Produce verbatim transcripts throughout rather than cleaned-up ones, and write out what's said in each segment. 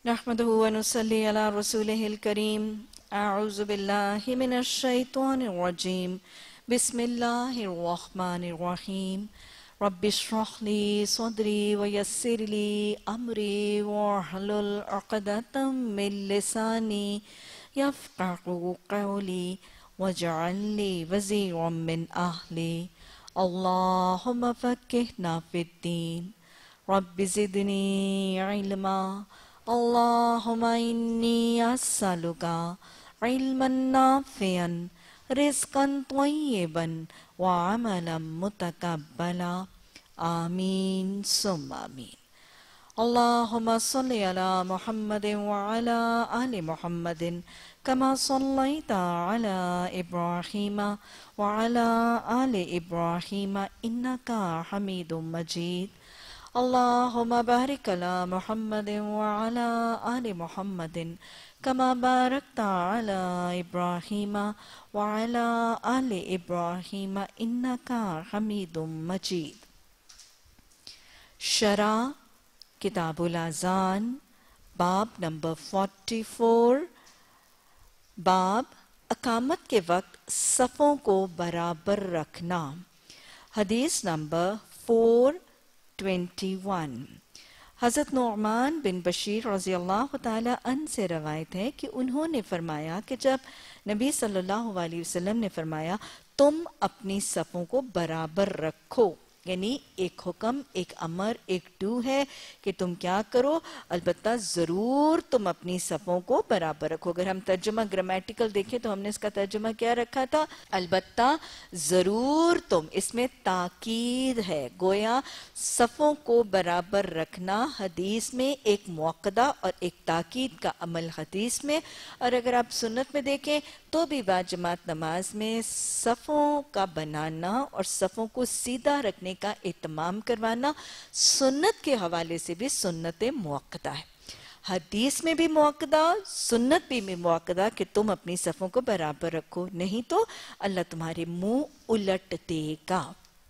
नहमदुहु व नुसल्ली अला रसूलिहिल करीम। अऊज़ु बिल्लाहि मिनश शैतानिर रजीम। बिस्मिल्लाहिर रहमानिर रहीम। रब्बिश्रह ली सदरी व यस्सिर ली अमरी वहलुल उक़दतम मिन लिसानी यफ़क़हू क़ौली वजअल ली वज़ीरम मिन अहली। अल्लाहुम्मा फ़क़्क़िहना फ़िद्दीन। रब्बि ज़िदनी इल्मा। अल्लाहुम्मा इन्नी अस्अलुका इल्मन नाफ़िअन रिज़्क़न तय्यिबन व अमलन मुतक़ब्बला। आमीन सुम्मा आमीन। अल्लाहुम्मा सल्लि अला मुहम्मदिन व अला आलि मुहम्मदिन कमा सल्लैता अला इब्राहीम व अला आलि इब्राहीम इन्नका हमीदुम मजीद। अल्लाहुम्मा बारिक अला मुहम्मदिन व अला आलि मुहम्मदिन कमा बारकता अला इब्राहीम व अला आलि इब्राहीम इन्नका हमीदुम मजीद। शरा किताबुल अज़ान बाब नंबर फोर्टी फोर। बाब अकामत के वक्त सफ़ों को बराबर रखना। हदीस नंबर फोर ट्वेंटी वन। हज़रत नुअमान बिन बशीर रज़ियल्लाहु ताला अन से रवायत है कि उन्होंने फरमाया कि जब नबी सल्लल्लाहु अलैहि वसल्लम ने फरमाया तुम अपनी सफ़ों को बराबर रखो, यानी एक हुक्म, एक अमर, एक डू है कि तुम क्या करो, अलबत्ता ज़रूर तुम अपनी सफ़ों को बराबर रखो। अगर हम तर्जुमा ग्रामेटिकल देखें तो हमने इसका तर्जुमा क्या रखा था? अलबत्ता ज़रूर तुम। इसमें ताकीद है, गोया सफ़ों को बराबर रखना हदीस में एक मुअक्कदा और एक ताकीद का अमल हदीस में। और अगर आप सुन्नत में देखें तो भी बाजमात नमाज में सफ़ों का बनाना और सफ़ों को सीधा रखने का इत्माम करवाना सुन्नत के हवाले से भी सुन्नत मुअक्कदा है। हदीस में भी मुअक्कदा, सुन्नत भी में मुअक्कदा कि तुम अपनी सफ़ों को बराबर रखो, नहीं तो अल्लाह तुम्हारे मुंह उलट देगा।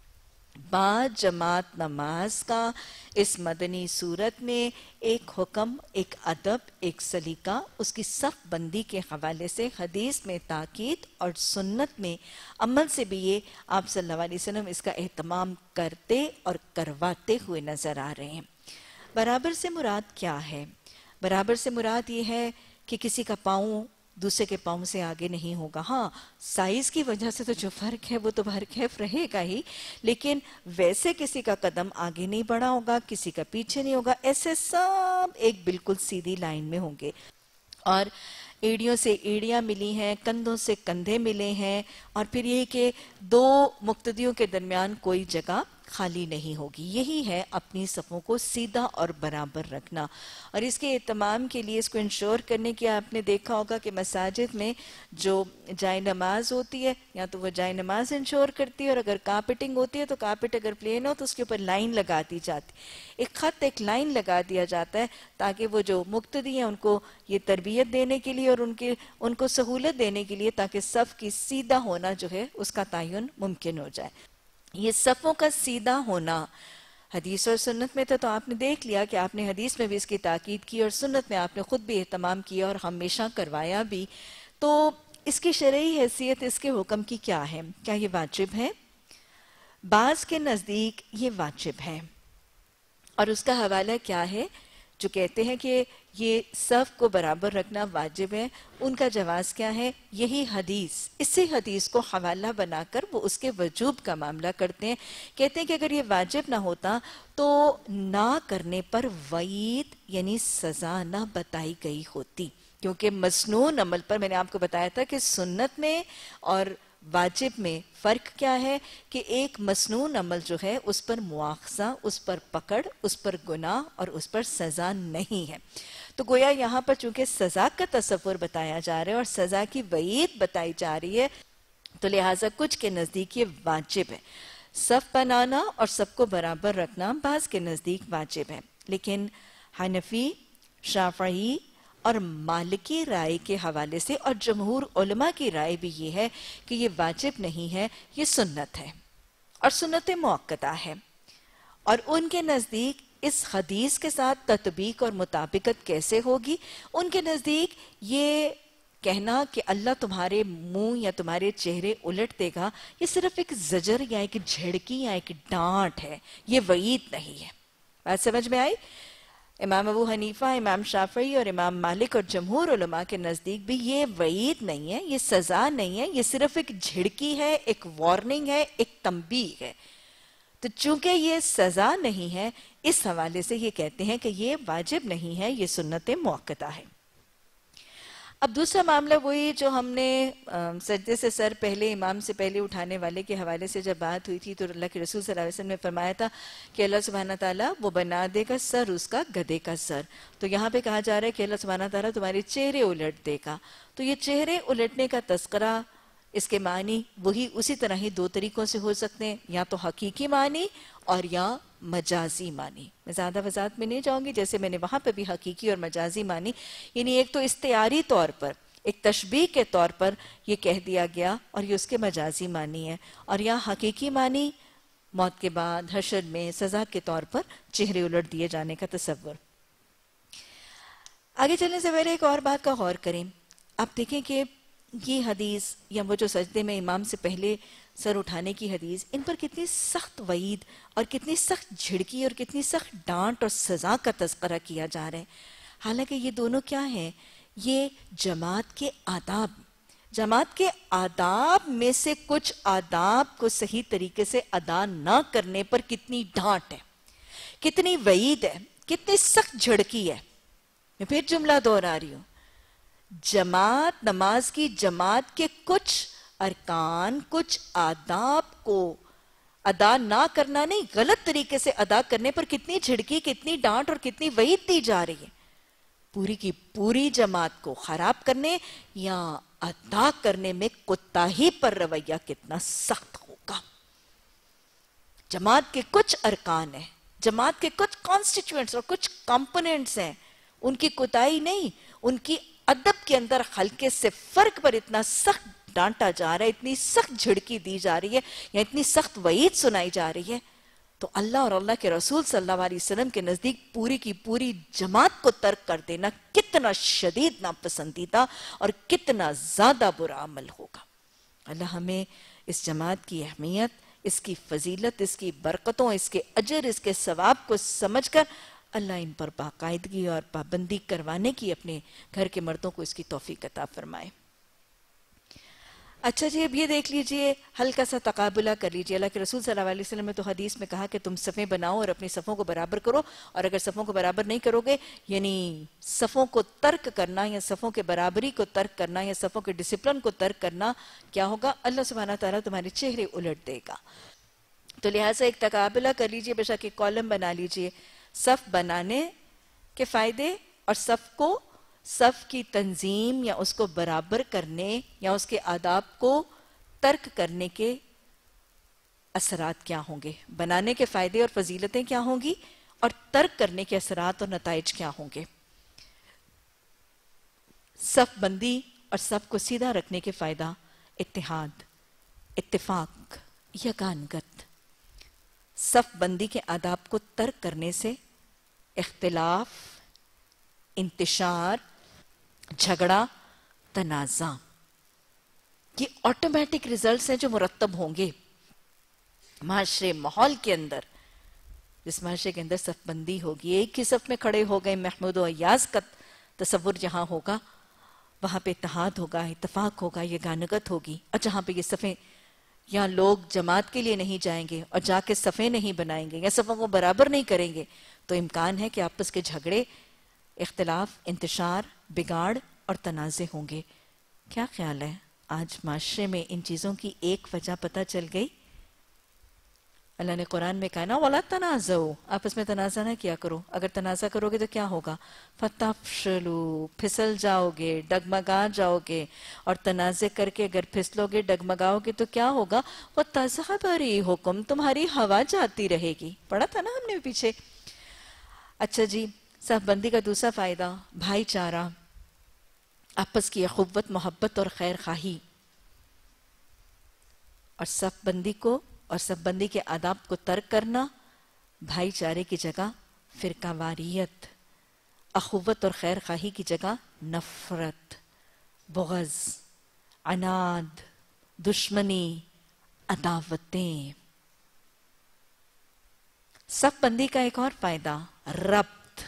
बा जमात नमाज का इस मदनी सूरत में एक हुक्म, एक अदब, एक सलीका, उसकी सफ़ बंदी के हवाले से हदीस में ताकीद और सुन्नत में अमल से भी ये आप सल्लल्लाहु अलैहि वसल्लम इसका एहतमाम करते और करवाते हुए नज़र आ रहे हैं। बराबर से मुराद क्या है? बराबर से मुराद ये है कि किसी का पाँव दूसरे के पाँव से आगे नहीं होगा। हाँ, साइज की वजह से तो जो फर्क है वो तो हरकैफ रहेगा ही, लेकिन वैसे किसी का कदम आगे नहीं बढ़ा होगा, किसी का पीछे नहीं होगा, ऐसे सब एक बिल्कुल सीधी लाइन में होंगे। और एड़ियों से एड़ियाँ मिली हैं, कंधों से कंधे मिले हैं, और फिर ये कि दो मुक्तदियों के दरमियान कोई जगह खाली नहीं होगी। यही है अपनी सफ़ों को सीधा और बराबर रखना। और इसके एहतमाम के लिए, इसको इंश्योर करने के, आपने देखा होगा कि मसाजिद में जो जाए नमाज होती है या तो वह जाए नमाज इंश्योर करती है, और अगर कारपेटिंग होती है तो कारपेट अगर प्लेन हो तो उसके ऊपर लाइन लगा दी जाती, एक ख़त, एक लाइन लगा दिया जाता है, ताकि वो जो मुक्तदी हैं उनको ये तरबियत देने के लिए और उनके उनको सहूलत देने के लिए, ताकि सफ़ की सीधा होना जो है उसका तयन मुमकिन हो जाए। ये सफ़ों का सीधा होना हदीस और सुन्नत में था, तो आपने देख लिया कि आपने हदीस में भी इसकी ताकीद की और सुन्नत में आपने खुद भी एहतमाम किया और हमेशा करवाया भी। तो इसकी शरई हैसियत, इसके हुक्म की क्या है? क्या ये वाजिब है? बाज़ के नज़दीक ये वाजिब है। और उसका हवाला क्या है? जो कहते हैं कि ये सफ़ को बराबर रखना वाजिब है, उनका जवाज़ क्या है? यही हदीस, इसी हदीस को हवाला बनाकर वो उसके वजूब का मामला करते हैं। कहते हैं कि अगर ये वाजिब ना होता तो ना करने पर वईद यानी सज़ा ना बताई गई होती, क्योंकि मसनून अमल पर मैंने आपको बताया था कि सुन्नत में और वाजिब में फ़र्क क्या है कि एक मसनून अमल जो है उस पर मुआखज़ा, उस पर पकड़, उस पर गुनाह और उस पर सज़ा नहीं है। तो गोया यहाँ पर चूंकि सज़ा का तसव्वुर बताया जा रहा है और सज़ा की वईद बताई जा रही है, तो लिहाजा कुछ के नज़दीक ये वाजिब है। सफ़ बनाना और सबको बराबर रखना बाज़ के नज़दीक वाजिब है, लेकिन हनफी, शाफ़ई और मालिकी राय के हवाले से और जमहूर उलमा की राय भी ये है कि ये वाजिब नहीं है, ये सुन्नत है और सुन्नत मुअक्कदा है। और उनके नज़दीक اس حدیث کے ساتھ تطبیق اور مطابقت کیسے ہوگی؟ ان کے نزدیک یہ کہنا کہ اللہ تمہارے منہ یا تمہارے چہرے الٹ دے گا، یہ صرف ایک زجر یا ایک جھڑکی یا ایک ڈانٹ ہے، یہ وعید نہیں ہے۔ بات سمجھ میں آئی؟ امام ابو حنیفہ، امام شافعی اور امام مالک اور جمہور علماء کے نزدیک بھی یہ وعید نہیں ہے، یہ سزا نہیں ہے، یہ صرف ایک جھڑکی ہے، ایک وارننگ ہے، ایک تنبیہ ہے۔ تو چونکہ یہ سزا نہیں ہے، اس حوالے سے یہ کہتے ہیں کہ یہ واجب نہیں ہے، یہ سنت مؤکدہ ہے۔ اب دوسرا معاملہ وہی جو ہم نے سجدے سے سر پہلے امام سے پہلے اٹھانے والے کے حوالے سے جب بات ہوئی تھی تو اللہ کے رسول صلی اللہ علیہ وسلم نے فرمایا تھا کہ اللہ سبحانہ تعالیٰ وہ بنا دے گا سر اس کا گدھے کا سر۔ تو یہاں پہ کہا جا رہا ہے کہ اللہ سبحانہ تعالیٰ تمہارے چہرے الٹ دے گا۔ تو یہ چہرے الٹنے کا تذکرہ، اس کے معنی وہی اسی طرح ہی دو طریقوں سے ہو سکتے ہیں، یا تو حقیقی معنی اور یا مجازی معنی۔ میں زیادہ وضاحت میں نہیں جاؤں گی، جیسے میں نے وہاں پہ بھی حقیقی اور مجازی معنی، یعنی ایک تو استعاری طور پر، ایک تشبیہ کے طور پر یہ کہہ دیا گیا اور یہ اس کے مجازی معنی ہے، اور یا حقیقی معنی موت کے بعد حشر میں سزا کے طور پر چہرے الٹ دیے جانے کا تصور۔ آگے چلنے سے پہلے ایک اور بات کا غور کریں۔ آپ دیکھیں کہ یہ حدیث یا وہ جو سجدے میں امام سے پہلے سر اٹھانے کی حدیث، ان پر کتنی سخت وعید اور کتنی سخت جھڑکی اور کتنی سخت ڈانٹ اور سزا کا تذکرہ کیا جا رہا ہے۔ حالانکہ یہ دونوں کیا ہیں؟ یہ جماعت کے آداب، جماعت کے آداب میں سے کچھ آداب کو صحیح طریقے سے ادا نہ کرنے پر کتنی ڈانٹ ہے، کتنی وعید ہے، کتنی سخت جھڑکی ہے۔ میں پھر جملہ دوہرا رہی ہوں، جماعت، نماز کی جماعت کے کچھ ارکان، کچھ آداب کو ادا نہ کرنا نہیں، غلط طریقے سے ادا کرنے پر کتنی جھڑکی، کتنی ڈانٹ اور کتنی وعید دی جا رہی ہے۔ پوری کی پوری جماعت کو خراب کرنے یا ادا کرنے میں کوتاہی پر رویہ کتنا سخت ہوگا۔ جماعت کے کچھ ارکان ہیں، جماعت کے کچھ کانسٹیٹیوئنٹس اور کچھ کمپوننٹس ہیں، ان کی کوتاہی نہیں، ان کی ادب کے اندر ہلکے سے فرق پر اتنا سخت ڈانٹا جا رہا ہے، اتنی سخت جھڑکی دی جا رہی ہے یا اتنی سخت وعید سنائی جا رہی ہے، تو اللہ اور اللہ کے رسول صلی اللہ علیہ وسلم کے نزدیک پوری کی پوری جماعت کو ترک کر دینا کتنا شدید ناپسندیدہ اور کتنا زیادہ برا عمل ہوگا۔ اللہ ہمیں اس جماعت کی اہمیت، اس کی فضیلت، اس کی برکتوں، اس کے اجر، اس کے ثواب کو سمجھ کر اللہ ان پر باقاعدگی اور پابندی کروانے کی اپنے گھر کے مردوں کو اس کی توفیق عطا فرمائے۔ اچھا جی، اب یہ دیکھ لیجئے، ہلکا سا تقابلہ کر لیجئے۔ اللہ کے رسول صلی اللہ علیہ وسلم نے تو حدیث میں کہا کہ تم صفیں بناؤ اور اپنی صفوں کو برابر کرو، اور اگر صفوں کو برابر نہیں کرو گے، یعنی صفوں کو ترک کرنا یا صفوں کے برابری کو ترک کرنا یا صفوں کے ڈسپلن کو ترک کرنا، کیا ہوگا؟ اللہ سبحانہ تعالیٰ تمہارے چہرے الٹ دے گا۔ تو لہٰذا ایک تقابلہ کر لیجئے، بے شک ایک کالم بنا لیجئے، صف بنانے کے فائدے اور صف کو، صف کی تنظیم یا اس کو برابر کرنے یا اس کے آداب کو ترک کرنے کے اثرات کیا ہوں گے، بنانے کے فائدے اور فضیلتیں کیا ہوں گی، اور ترک کرنے کے اثرات اور نتائج کیا ہوں گے۔ صف بندی اور صف کو سیدھا رکھنے کے فائدہ: اتحاد، اتفاق، یگانگت۔ صف بندی کے آداب کو ترک کرنے سے اختلاف، انتشار، جھگڑا، تنازع، یہ آٹومیٹک ریزلٹس ہیں جو مرتب ہوں گے معاشرے، ماحول کے اندر۔ جس معاشرے کے اندر صف بندی ہوگی، ایک ہی صف میں کھڑے ہو گئے، محمود و ایاز کا تصور جہاں ہوگا، وہاں پہ اتحاد ہوگا، اتفاق ہوگا، یگانگت ہوگی۔ اور جہاں پہ یہ صفیں، یا لوگ جماعت کے لیے نہیں جائیں گے اور جا کے صفیں نہیں بنائیں گے یا صفوں کو برابر نہیں کریں گے، تو امکان ہے کہ آپس کے جھگڑے، اختلاف، انتشار، بگاڑ اور تنازع ہوں گے۔ کیا خیال ہے آج معاشرے میں ان چیزوں کی ایک وجہ پتہ چل گئی؟ اللہ نے قرآن میں کہا نا وَلَا تَنَازَعُوا، آپس میں تنازع نہ کیا کرو۔ اگر تنازع کرو گے تو کیا ہوگا؟ فَتَفْشَلُوا، پھسل جاؤ گے، ڈگمگا جاؤ گے، اور تنازع کر کے اگر پھسلو گے، ڈگمگاؤ گے تو کیا ہوگا؟ وَتَذْهَبَ رِيحُكُمْ، تمہاری ہوا جاتی رہے گی۔ پڑھا تھا نا ہم نے پیچھے۔ اچھا جی، صف بندی کا دوسرا فائدہ: بھائی چارہ، آپس کی اخوت، محبت اور خیر خواہی۔ اور صف بندی کو اور صف بندی کے آداب کو ترک کرنا بھائی چارے کی جگہ فرقہ واریت، اخوت اور خیر خواہی کی جگہ نفرت، بغض، عناد، دشمنی، عداوتیں۔ صف بندی کا ایک اور فائدہ ربط،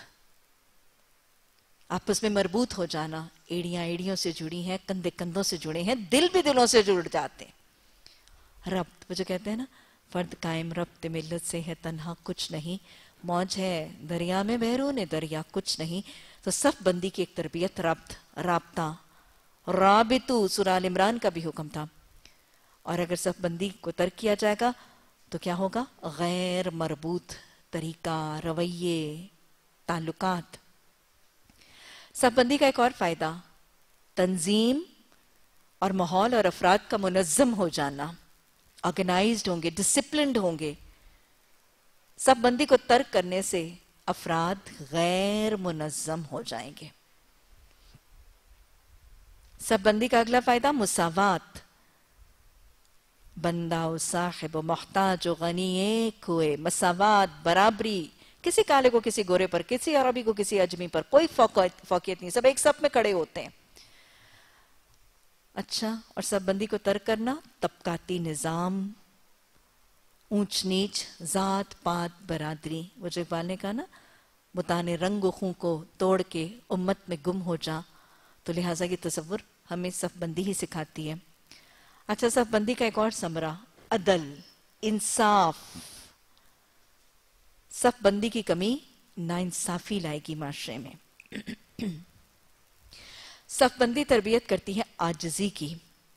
آپس میں مربوط ہو جانا، ایڑیاں ایڑیوں سے جڑی ہیں، کندھے کندھوں سے جڑے ہیں، دل بھی دلوں سے جڑ جاتے ہیں۔ ربط، وہ جو کہتے ہیں نا، فرد قائم ربط ملت سے ہے تنہا کچھ نہیں، موج ہے دریا میں بیرون دریا کچھ نہیں۔ تو صف بندی کی ایک تربیت ربط، رابطہ، رابطو، سورہ آل عمران کا بھی حکم تھا۔ اور اگر صف بندی کو ترک کیا جائے گا تو کیا ہوگا؟ غیر مربوط طریقہ، رویے، تعلقات۔ صف بندی کا ایک اور فائدہ تنظیم اور ماحول اور افراد کا منظم ہو جانا، آرگنائزڈ ہوں گے، ڈسپلنڈ ہوں گے۔ صف بندی کو ترک کرنے سے افراد غیر منظم ہو جائیں گے۔ صف بندی کا اگلا فائدہ مساوات، بندہ و صاحب و محتاج و غنی ایک ہوئے، مساوات، برابری، کسی کالے کو کسی گورے پر، کسی عربی کو کسی اجمی پر کوئی فوقیت نہیں، سب ایک صف میں کھڑے ہوتے ہیں۔ اچھا، اور صف بندی کو ترک کرنا طبقاتی نظام، اونچ نیچ، ذات پات برادری، وہ جو اقبال نے کہا نا، بتان رنگ و خوں کو توڑ کے امت میں گم ہو جا، تو لہٰذا یہ تصور ہمیں صف بندی ہی سکھاتی ہے۔ اچھا، صف بندی کا ایک اور ثمرہ عدل، انصاف۔ صف بندی کی کمی ناانصافی لائے گی معاشرے میں۔ صف بندی تربیت کرتی ہے عاجزی کی۔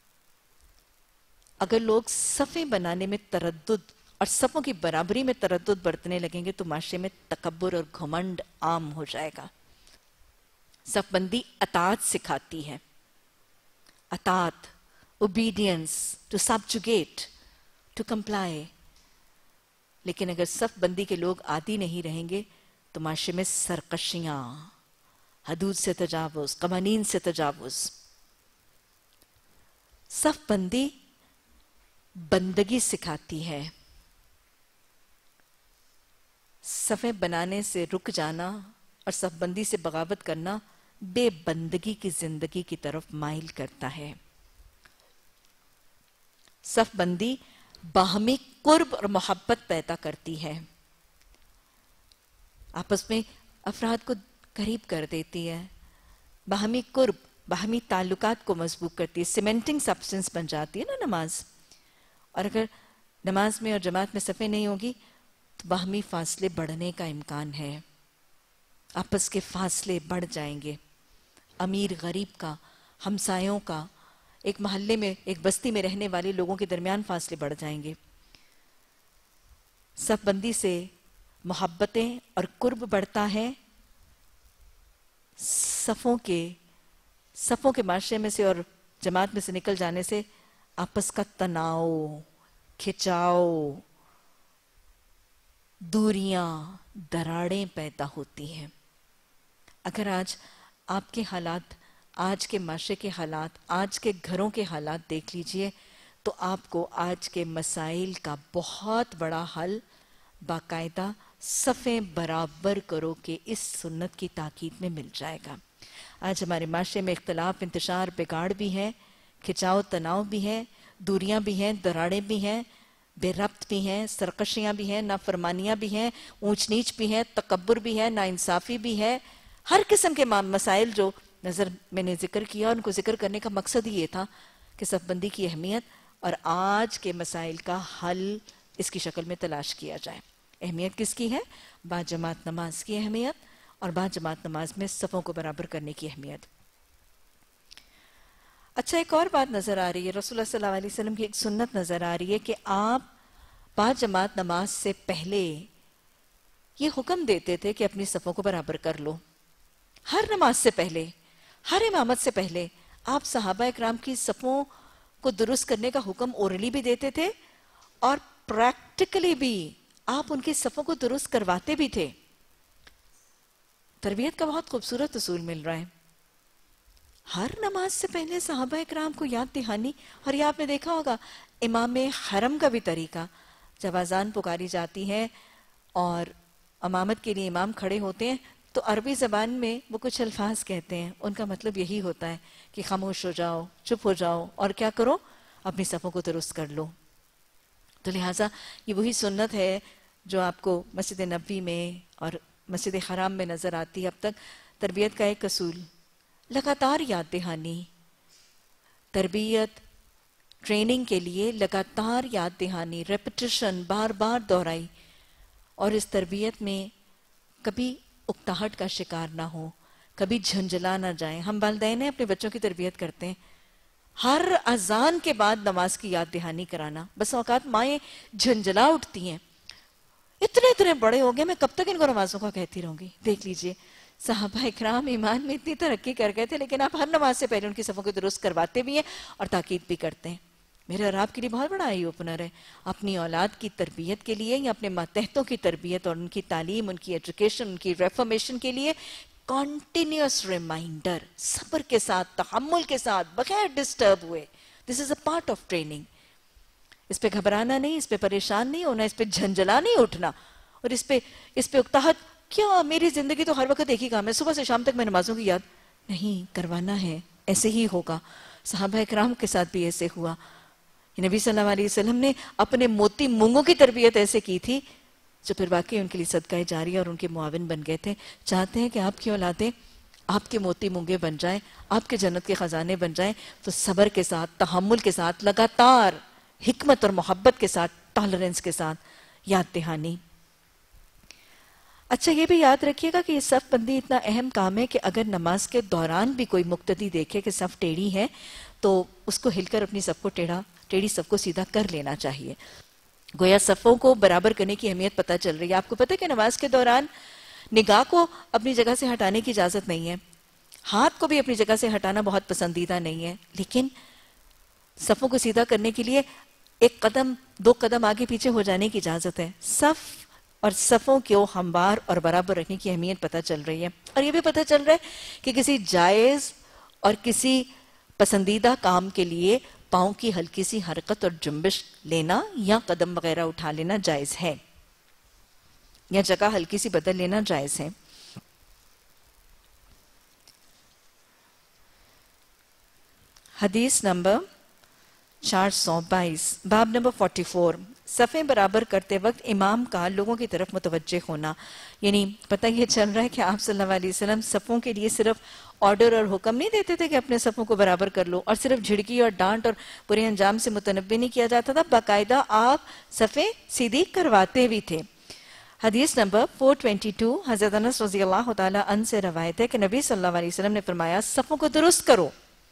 اگر لوگ صفیں بنانے میں تردد اور صفوں کی برابری میں تردد برتنے لگیں گے تو معاشرے میں تکبر اور گھمنڈ عام ہو جائے گا۔ صف بندی اطاعت سکھاتی ہے، اطاعت، obedience, to subjugate, to comply۔ لیکن اگر صف بندی کے لوگ عادی نہیں رہیں گے تو معاشرے میں سرکشیاں، حدود سے تجاوز، قوانین سے تجاوز۔ صف بندی بندگی سکھاتی ہے۔ صفیں بنانے سے رک جانا اور صف بندی سے بغاوت کرنا بے بندگی کی زندگی کی طرف مائل کرتا ہے۔ صف بندی باہمی قرب اور محبت پیدا کرتی ہے، آپس میں افراد کو قریب کر دیتی ہے، باہمی قرب، باہمی تعلقات کو مضبوط کرتی ہے، سیمنٹنگ سبسٹنس بن جاتی ہے نا نماز۔ اور اگر نماز میں اور جماعت میں صفیں نہیں ہوگی تو باہمی فاصلے بڑھنے کا امکان ہے، آپس کے فاصلے بڑھ جائیں گے، امیر غریب کا، ہمسایوں کا، ایک محلے میں، ایک بستی میں رہنے والے لوگوں کے درمیان فاصلے بڑھ جائیں گے۔ صف بندی سے محبتیں اور قرب بڑھتا ہے، صفوں کے صفوں کے معاشرے میں سے اور جماعت میں سے نکل جانے سے آپس کا تناؤ، کھچاؤ، دوریاں، دراڑیں پیدا ہوتی ہیں۔ اگر آج آپ کے حالات، آج کے معاشرے کے حالات، آج کے گھروں کے حالات دیکھ لیجئے تو آپ کو آج کے مسائل کا بہت بڑا حل باقاعدہ صفیں برابر کرو کہ اس سنت کی تاکید میں مل جائے گا۔ آج ہمارے معاشرے میں اختلاف، انتشار، بگاڑ بھی ہے، کھچاؤ تناؤ بھی ہے، دوریاں بھی ہیں، دراڑیں بھی ہیں، بے ربط بھی ہیں، سرکشیاں بھی ہیں، نافرمانیاں بھی ہیں، اونچ نیچ بھی ہیں، تکبر بھی ہے، ناانصافی بھی ہے۔ ہر قسم کے مسائل جو نظر میں نے ذکر کیا، ان کو ذکر کرنے کا مقصد ہی یہ تھا کہ صف بندی کی اہمیت اور آج کے مسائل کا حل اس کی شکل میں تلاش کیا جائے۔ اہمیت کس کی ہے؟ با جماعت نماز کی اہمیت اور با جماعت نماز میں صفوں کو برابر کرنے کی اہمیت۔ اچھا، ایک اور بات نظر آ رہی ہے، رسول اللہ صلی اللہ علیہ وسلم کی ایک سنت نظر آ رہی ہے کہ آپ با جماعت نماز سے پہلے یہ حکم دیتے تھے کہ اپنی صفوں کو برابر کر لو۔ ہر نماز سے پہلے، ہر امامت سے پہلے آپ صحابہ اکرام کی صفوں کو درست کرنے کا حکم اورلی بھی دیتے تھے اور پریکٹیکلی بھی آپ ان کی صفوں کو درست کرواتے بھی تھے۔ تربیت کا بہت خوبصورت اصول مل رہا ہے۔ ہر نماز سے پہلے صحابہ اکرام کو یاد دہانی، اور یہ آپ نے دیکھا ہوگا امام حرم کا بھی طریقہ، جب اذان پکاری جاتی ہے اور امامت کے لیے امام کھڑے ہوتے ہیں تو عربی زبان میں وہ کچھ الفاظ کہتے ہیں، ان کا مطلب یہی ہوتا ہے کہ خاموش ہو جاؤ، چپ ہو جاؤ اور کیا کرو، اپنی صفوں کو درست کر لو۔ تو لہٰذا یہ وہی سنت ہے جو آپ کو مسجد نبوی میں اور مسجد حرام میں نظر آتی ہے اب تک۔ تربیت کا ایک اصول، لگاتار یاد دہانی، تربیت ٹریننگ کے لیے لگاتار یاد دہانی، ریپیٹیشن، بار بار دہرائی، اور اس تربیت میں کبھی اکتاہٹ کا شکار نہ ہو، کبھی جھنجھلا نہ جائیں۔ ہم والدین ہیں، اپنے بچوں کی تربیت کرتے ہیں، ہر اذان کے بعد نماز کی یاد دہانی کرانا۔ بس اوقات مائیں جھنجھلا اٹھتی ہیں، اتنے اتنے بڑے ہو گئے، میں کب تک ان کو نمازوں کا کہتی رہوں گی۔ دیکھ لیجئے صحابہ اکرام ایمان میں اتنی ترقی کر گئے تھے، لیکن آپ ہر نماز سے پہلے ان کی صفوں کو درست کرواتے بھی ہیں اور تاکید بھی کرتے ہیں۔ میرے اور آپ کے لیے بہت بڑا آئی اوپنر ہے، اپنی اولاد کی تربیت کے لیے یا اپنے ماتحتوں کی تربیت اور ان کی تعلیم، ان کی ایجوکیشن، ان کی ریفارمیشن کے لیے کنٹینیوس ریمائنڈر، صبر کے ساتھ، تحمل کے ساتھ، بغیر ڈسٹرب ہوئے۔ This is a part of training. اس پہ گھبرانا نہیں، اس پہ پریشان نہیں ہونا، اس پہ جھنجھلا نہیں اٹھنا، اور اس پہ اس پہ اکتاہٹ، کیا میری زندگی تو ہر وقت ایک ہی کام ہے، صبح سے شام تک میں نمازوں کی یاد نہیں کروانا ہے، ایسے ہی ہوگا۔ صحابہ اکرام کے ساتھ بھی ایسے ہوا۔ نبی صلی اللہ علیہ وسلم نے اپنے موتی مونگوں کی تربیت ایسے کی تھی جو پھر واقعی ان کے لیے صدقہ جاریہ اور ان کے معاون بن گئے تھے۔ چاہتے ہیں کہ آپ کی اولادیں آپ کے موتی مونگے بن جائیں، آپ کے جنت کے خزانے بن جائیں، تو صبر کے ساتھ، تحمل کے ساتھ، لگاتار حکمت اور محبت کے ساتھ، ٹالرنس کے ساتھ یاد دہانی۔ اچھا یہ بھی یاد رکھیے گا کہ یہ صف بندی اتنا اہم کام ہے کہ اگر نماز کے دوران بھی کوئی مقتدی دیکھے کہ صف ٹیڑھی ہے تو اس کو ہل کر اپنی صف کو ٹیڑھا ٹیڑھی صف کو سیدھا کر لینا چاہیے۔ گویا صفوں کو برابر کرنے کی اہمیت پتہ چل رہی ہے۔ آپ کو پتہ ہے کہ نماز کے دوران نگاہ کو اپنی جگہ سے ہٹانے کی اجازت نہیں ہے، ہاتھ کو بھی اپنی جگہ سے ہٹانا بہت پسندیدہ نہیں ہے، لیکن صفوں کو سیدھا کرنے کے لیے ایک قدم دو قدم آگے پیچھے ہو جانے کی اجازت ہے۔ صف اور صفوں کو ہموار اور برابر رکھنے کی اہمیت پتہ چل رہی ہے، اور یہ بھی پتہ چل رہا ہے کہ کسی جائز اور کسی پسندیدہ کام کے لیے پاؤں کی ہلکی سی حرکت اور جنبش لینا یا قدم وغیرہ اٹھا لینا جائز ہے، یا جگہ ہلکی سی بدل لینا جائز ہے۔ حدیث نمبر چار سو بائیس، باب نمبر فورٹی فور، صفیں برابر کرتے وقت امام کا لوگوں کی طرف متوجہ ہونا۔ یعنی پتہ یہ چل رہا ہے کہ آپ صلی اللہ علیہ وسلم صفوں کے لیے صرف آرڈر اور حکم نہیں دیتے تھے کہ اپنے صفوں کو برابر کر لو، اور صرف جھڑکی اور ڈانٹ اور برے انجام سے متنبہ نہیں کیا جاتا تھا، باقاعدہ آپ صفیں سیدھی کرواتے بھی تھے۔ حدیث نمبر چار سو بائیس، حضرت انس رضی اللہ تعالیٰ عنہ سے روایت ہے کہ نبی صلی اللہ علیہ وسلم نے فرمایا صفوں کو درست کرو،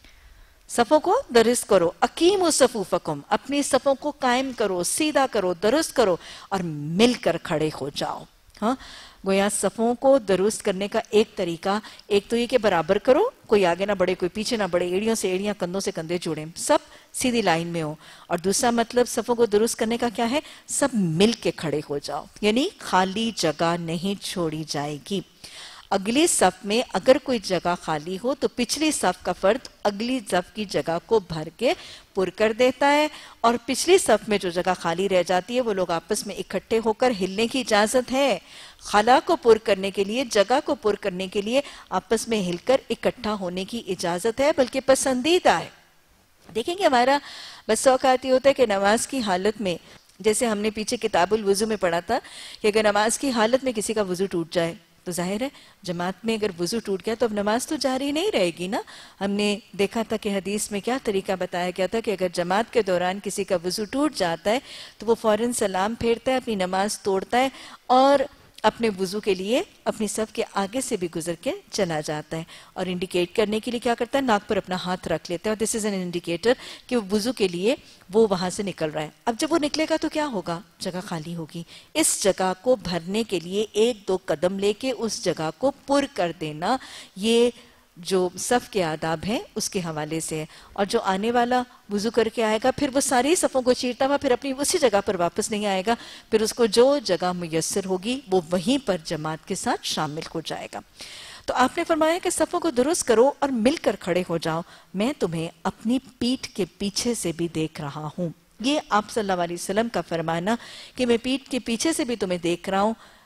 صفوں کو درست کرو، اقیموا صفوفکم، اپنی صفوں کو قائم کرو، سیدھا کرو، درست کرو، اور مل کر کھڑے ہو جاؤ۔ ہاں گویا صفوں کو درست کرنے کا ایک طریقہ، ایک تو یہ کہ برابر کرو، کوئی آگے نہ بڑھے کوئی پیچھے نہ بڑھے، ایڑیوں سے ایڑیاں، کندھوں سے کندھے جوڑیں، سب سیدھی لائن میں ہو۔ اور دوسرا مطلب صفوں کو درست کرنے کا کیا ہے؟ سب مل کے کھڑے ہو جاؤ، یعنی خالی جگہ نہیں چھوڑی جائے گی۔ اگلی صف میں اگر کوئی جگہ خالی ہو تو پچھلی صف کا فرد اگلی صف کی جگہ کو بھر کے پر کر دیتا ہے، اور پچھلی صف میں جو جگہ خالی رہ جاتی ہے وہ لوگ آپس میں اکٹھے ہو کر ہلنے کی اجازت ہے۔ خلا کو پر کرنے کے لیے، جگہ کو پر کرنے کے لیے آپس میں ہل کر اکٹھا ہونے کی اجازت ہے، بلکہ پسندیدہ ہے۔ دیکھیں کہ ہمارا بس اوقات یہ ہوتا ہے کہ نماز کی حالت میں، جیسے ہم نے پیچھے کتاب الوضو میں پڑھا تھا کہ اگر نماز کی حالت میں کسی کا وضو ٹوٹ جائے تو ظاہر ہے جماعت میں اگر وضو ٹوٹ گیا تو اب نماز تو جاری نہیں رہے گی نا۔ ہم نے دیکھا تھا کہ حدیث میں کیا طریقہ بتایا گیا تھا کہ اگر جماعت کے دوران کسی کا وضو ٹوٹ جاتا ہے تو وہ فوراً سلام پھیرتا ہے، اپنی نماز توڑتا ہے اور اپنے وضو کے لیے اپنی صف کے آگے سے بھی گزر کے چلا جاتا ہے، اور انڈیکیٹ کرنے کے لیے کیا کرتا ہے؟ ناک پر اپنا ہاتھ رکھ لیتا ہے، اور دس از این انڈیکیٹر کہ وہ وضو کے لیے وہ وہاں سے نکل رہا ہے۔ اب جب وہ نکلے گا تو کیا ہوگا؟ جگہ خالی ہوگی۔ اس جگہ کو بھرنے کے لیے ایک دو قدم لے کے اس جگہ کو پر کر دینا، یہ جو صف کے آداب ہیں اس کے حوالے سے ہے۔ اور جو آنے والا وضو کر کے آئے گا پھر وہ ساری صفوں کو چیرتا ہوا پھر اپنی اسی جگہ پر واپس نہیں آئے گا، پھر اس کو جو جگہ میسر ہوگی وہ وہیں پر جماعت کے ساتھ شامل ہو جائے گا۔ تو آپ نے فرمایا کہ صفوں کو درست کرو اور مل کر کھڑے ہو جاؤ، میں تمہیں اپنی پیٹھ کے پیچھے سے بھی دیکھ رہا ہوں۔ یہ آپ صلی اللہ علیہ وسلم کا فرمانا کہ میں پیٹھ کے پیچھے سے بھی تمہیں دیکھ رہا ہوں،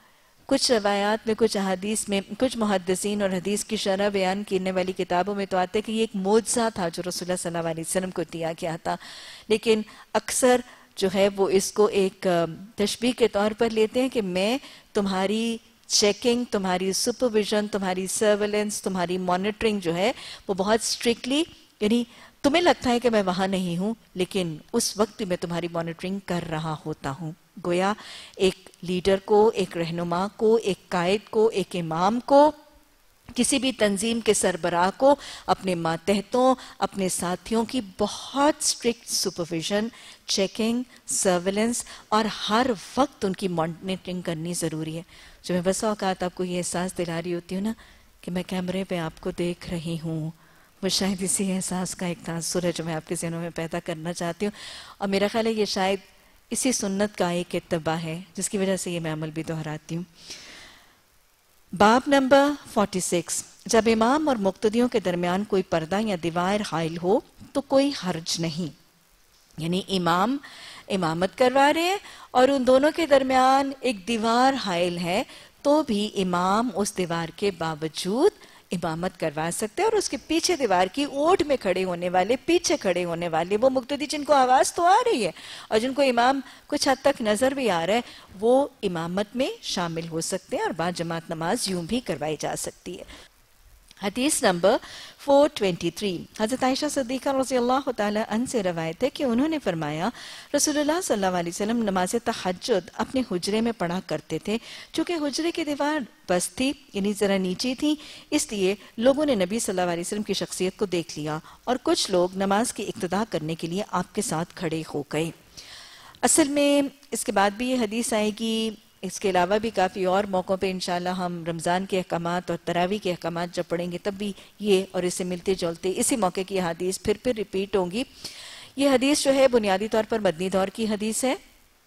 کچھ روایات میں، کچھ احادیث میں، کچھ محدثین اور حدیث کی شرح بیان کرنے والی کتابوں میں تو آتے کہ یہ ایک معجزہ تھا جو رسول اللہ صلی اللہ علیہ وسلم کو دیا گیا تھا، لیکن اکثر جو ہے وہ اس کو ایک تشبیہ کے طور پر لیتے ہیں کہ میں تمہاری چیکنگ، تمہاری سپرویژن، تمہاری سرویلنس، تمہاری مانیٹرنگ جو ہے وہ بہت اسٹرکٹلی، یعنی تمہیں لگتا ہے کہ میں وہاں نہیں ہوں لیکن اس وقت میں تمہاری مانیٹرنگ کر رہا ہوتا ہوں۔ گویا ایک لیڈر کو، ایک رہنما کو، ایک قائد کو، ایک امام کو، کسی بھی تنظیم کے سربراہ کو اپنے ماتحتوں، اپنے ساتھیوں کی بہت سٹرکٹ سپرویژن، چیکنگ، سرویلنس اور ہر وقت ان کی مانیٹرنگ کرنی ضروری ہے۔ جو میں بس اوقات آپ کو یہ احساس دلا رہی ہوتی ہوں نا کہ میں کیمرے پہ آپ کو دیکھ رہی ہوں، وہ شاید اسی احساس کا ایک تاثر ہے جو میں آپ کے ذہنوں میں پیدا کرنا چاہتی ہوں، اور میرا خیال ہے یہ شاید اسی سنت کا ایک اتباع ہے جس کی وجہ سے یہ میں عمل بھی دہراتی ہوں۔ باب نمبر فورٹی سکس، جب امام اور مقتدیوں کے درمیان کوئی پردہ یا دیوار حائل ہو تو کوئی حرج نہیں، یعنی امام امامت کروا رہے ہیں اور ان دونوں کے درمیان ایک دیوار حائل ہے تو بھی امام اس دیوار کے باوجود امامت کروا سکتے ہیں، اور اس کے پیچھے دیوار کی اوٹ میں کھڑے ہونے والے، پیچھے کھڑے ہونے والے وہ مقتدی جن کو آواز تو آ رہی ہے اور جن کو امام کچھ حد تک نظر بھی آ رہا ہے، وہ امامت میں شامل ہو سکتے ہیں اور با جماعت نماز یوں بھی کروائی جا سکتی ہے۔ حدیث نمبر فور ٹوینٹی تھری، حضرت عائشہ صدیقہ رضی اللہ تعالی عنہ سے روایت ہے کہ انہوں نے فرمایا رسول اللہ صلی اللہ علیہ وسلم نماز تہجد اپنے حجرے میں پڑھا کرتے تھے، چونکہ حجرے کی دیوار بس تھی، یعنی ذرا نیچی تھی، اس لیے لوگوں نے نبی صلی اللہ علیہ وسلم کی شخصیت کو دیکھ لیا اور کچھ لوگ نماز کی اقتدا کرنے کے لیے آپ کے ساتھ کھڑے ہو گئے۔ اصل میں اس کے بعد بھی یہ حدیث آئے گی، اس کے علاوہ بھی کافی اور موقعوں پہ انشاءاللہ ہم رمضان کے احکامات اور تراویح کے احکامات جب پڑھیں گے تب بھی یہ اور اس سے ملتے جلتے اسی موقع کی حدیث پھر پھر ریپیٹ ہوں گی۔ یہ حدیث جو ہے بنیادی طور پر مدنی دور کی حدیث ہے،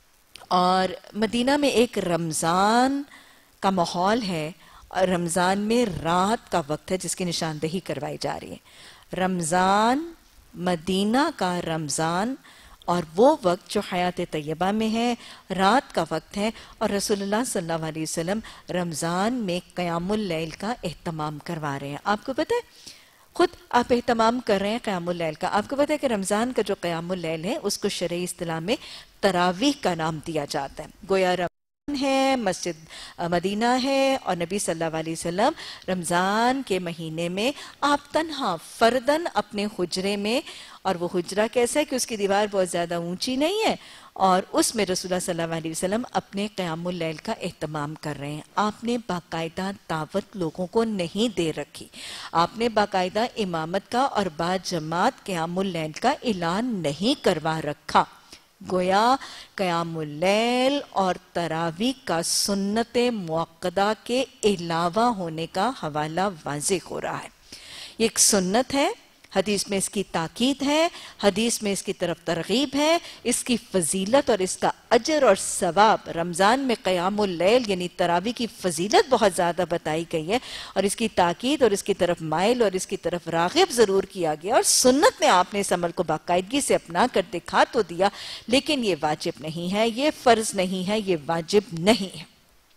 اور مدینہ میں ایک رمضان کا ماحول ہے، اور رمضان میں رات کا وقت ہے جس کی نشاندہی کروائی جا رہی ہے۔ رمضان، مدینہ کا رمضان، اور وہ وقت جو حیات طیبہ میں ہے، رات کا وقت ہے، اور رسول اللہ صلی اللہ علیہ وسلم رمضان میں قیام اللیل کا اہتمام کروا رہے ہیں۔ آپ کو پتہ ہے خود آپ اہتمام کر رہے ہیں قیام اللیل کا، آپ کو پتہ ہے کہ رمضان کا جو قیام اللیل ہے اس کو شرعی اصطلاح میں تراویح کا نام دیا جاتا ہے۔ گویا رمضان ہے، مسجد مدینہ ہے، اور نبی صلی اللہ علیہ وسلم رمضان کے مہینے میں آپ تنہا فردن اپنے حجرے میں، اور وہ حجرہ کیسا ہے کہ اس کی دیوار بہت زیادہ اونچی نہیں ہے، اور اس میں رسول اللہ صلی اللہ علیہ وسلم اپنے قیام اللیل کا اہتمام کر رہے ہیں۔ آپ نے باقاعدہ دعوت لوگوں کو نہیں دے رکھی، آپ نے باقاعدہ امامت کا اور با جماعت قیام اللیل کا اعلان نہیں کروا رکھا۔ گویا قیام اللیل اور تراویح کا سنت موقدہ کے علاوہ ہونے کا حوالہ واضح ہو رہا ہے۔ یہ ایک سنت ہے، حدیث میں اس کی تاکید ہے، حدیث میں اس کی طرف ترغیب ہے، اس کی فضیلت اور اس کا اجر اور ثواب، رمضان میں قیام اللیل یعنی تراویح کی فضیلت بہت زیادہ بتائی گئی ہے، اور اس کی تاکید اور اس کی طرف مائل اور اس کی طرف راغب ضرور کیا گیا، اور سنت میں آپ نے اس عمل کو باقاعدگی سے اپنا کر دکھا تو دیا، لیکن یہ واجب نہیں ہے، یہ فرض نہیں ہے، یہ واجب نہیں ہے۔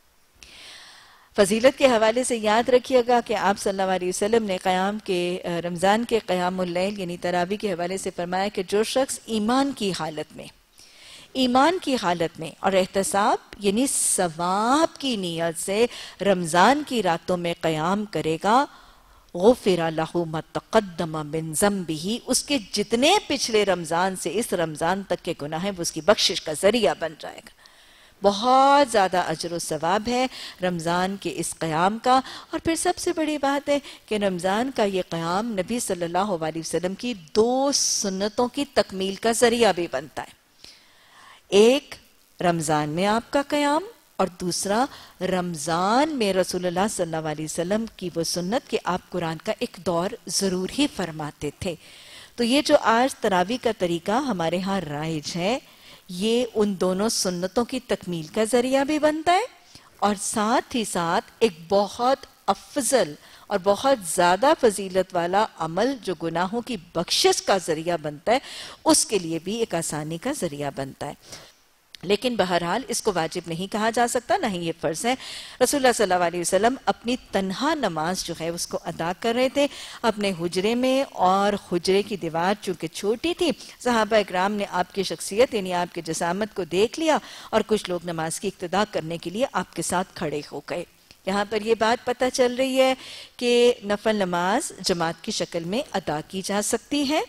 فضیلت کے حوالے سے یاد رکھیے گا کہ آپ صلی اللہ علیہ وسلم نے قیام کے رمضان کے قیام اللیل یعنی تراویح کے حوالے سے فرمایا کہ جو شخص ایمان کی حالت میں ایمان کی حالت میں اور احتساب یعنی ثواب کی نیت سے رمضان کی راتوں میں قیام کرے گا، غفر لہ ما تقدم من ذنبہ، اس کے جتنے پچھلے رمضان سے اس رمضان تک کے گناہ ہیں وہ اس کی بخشش کا ذریعہ بن جائے گا۔ بہت زیادہ اجر و ثواب ہے رمضان کے اس قیام کا، اور پھر سب سے بڑی بات ہے کہ رمضان کا یہ قیام نبی صلی اللہ علیہ وسلم کی دو سنتوں کی تکمیل کا ذریعہ بھی بنتا ہے۔ ایک رمضان میں آپ کا قیام، اور دوسرا رمضان میں رسول اللہ صلی اللہ علیہ وسلم کی وہ سنت کہ آپ قرآن کا ایک دور ضرور ہی فرماتے تھے۔ تو یہ جو آج تراویح کا طریقہ ہمارے ہاں رائج ہے، یہ ان دونوں سنتوں کی تکمیل کا ذریعہ بھی بنتا ہے، اور ساتھ ہی ساتھ ایک بہت افضل اور بہت زیادہ فضیلت والا عمل جو گناہوں کی بخشش کا ذریعہ بنتا ہے، اس کے لیے بھی ایک آسانی کا ذریعہ بنتا ہے۔ لیکن بہرحال اس کو واجب نہیں کہا جا سکتا، نہ ہی یہ فرض ہے۔ رسول اللہ صلی اللہ علیہ وسلم اپنی تنہا نماز جو ہے اس کو ادا کر رہے تھے اپنے حجرے میں، اور حجرے کی دیوار چونکہ چھوٹی تھی، صحابہ اکرام نے آپ کی شخصیت یعنی آپ کی جسامت کو دیکھ لیا اور کچھ لوگ نماز کی اقتدا کرنے کے لیے آپ کے ساتھ کھڑے ہو گئے۔ یہاں پر یہ بات پتہ چل رہی ہے کہ نفل نماز جماعت کی شکل میں ادا کی جا سکتی ہے۔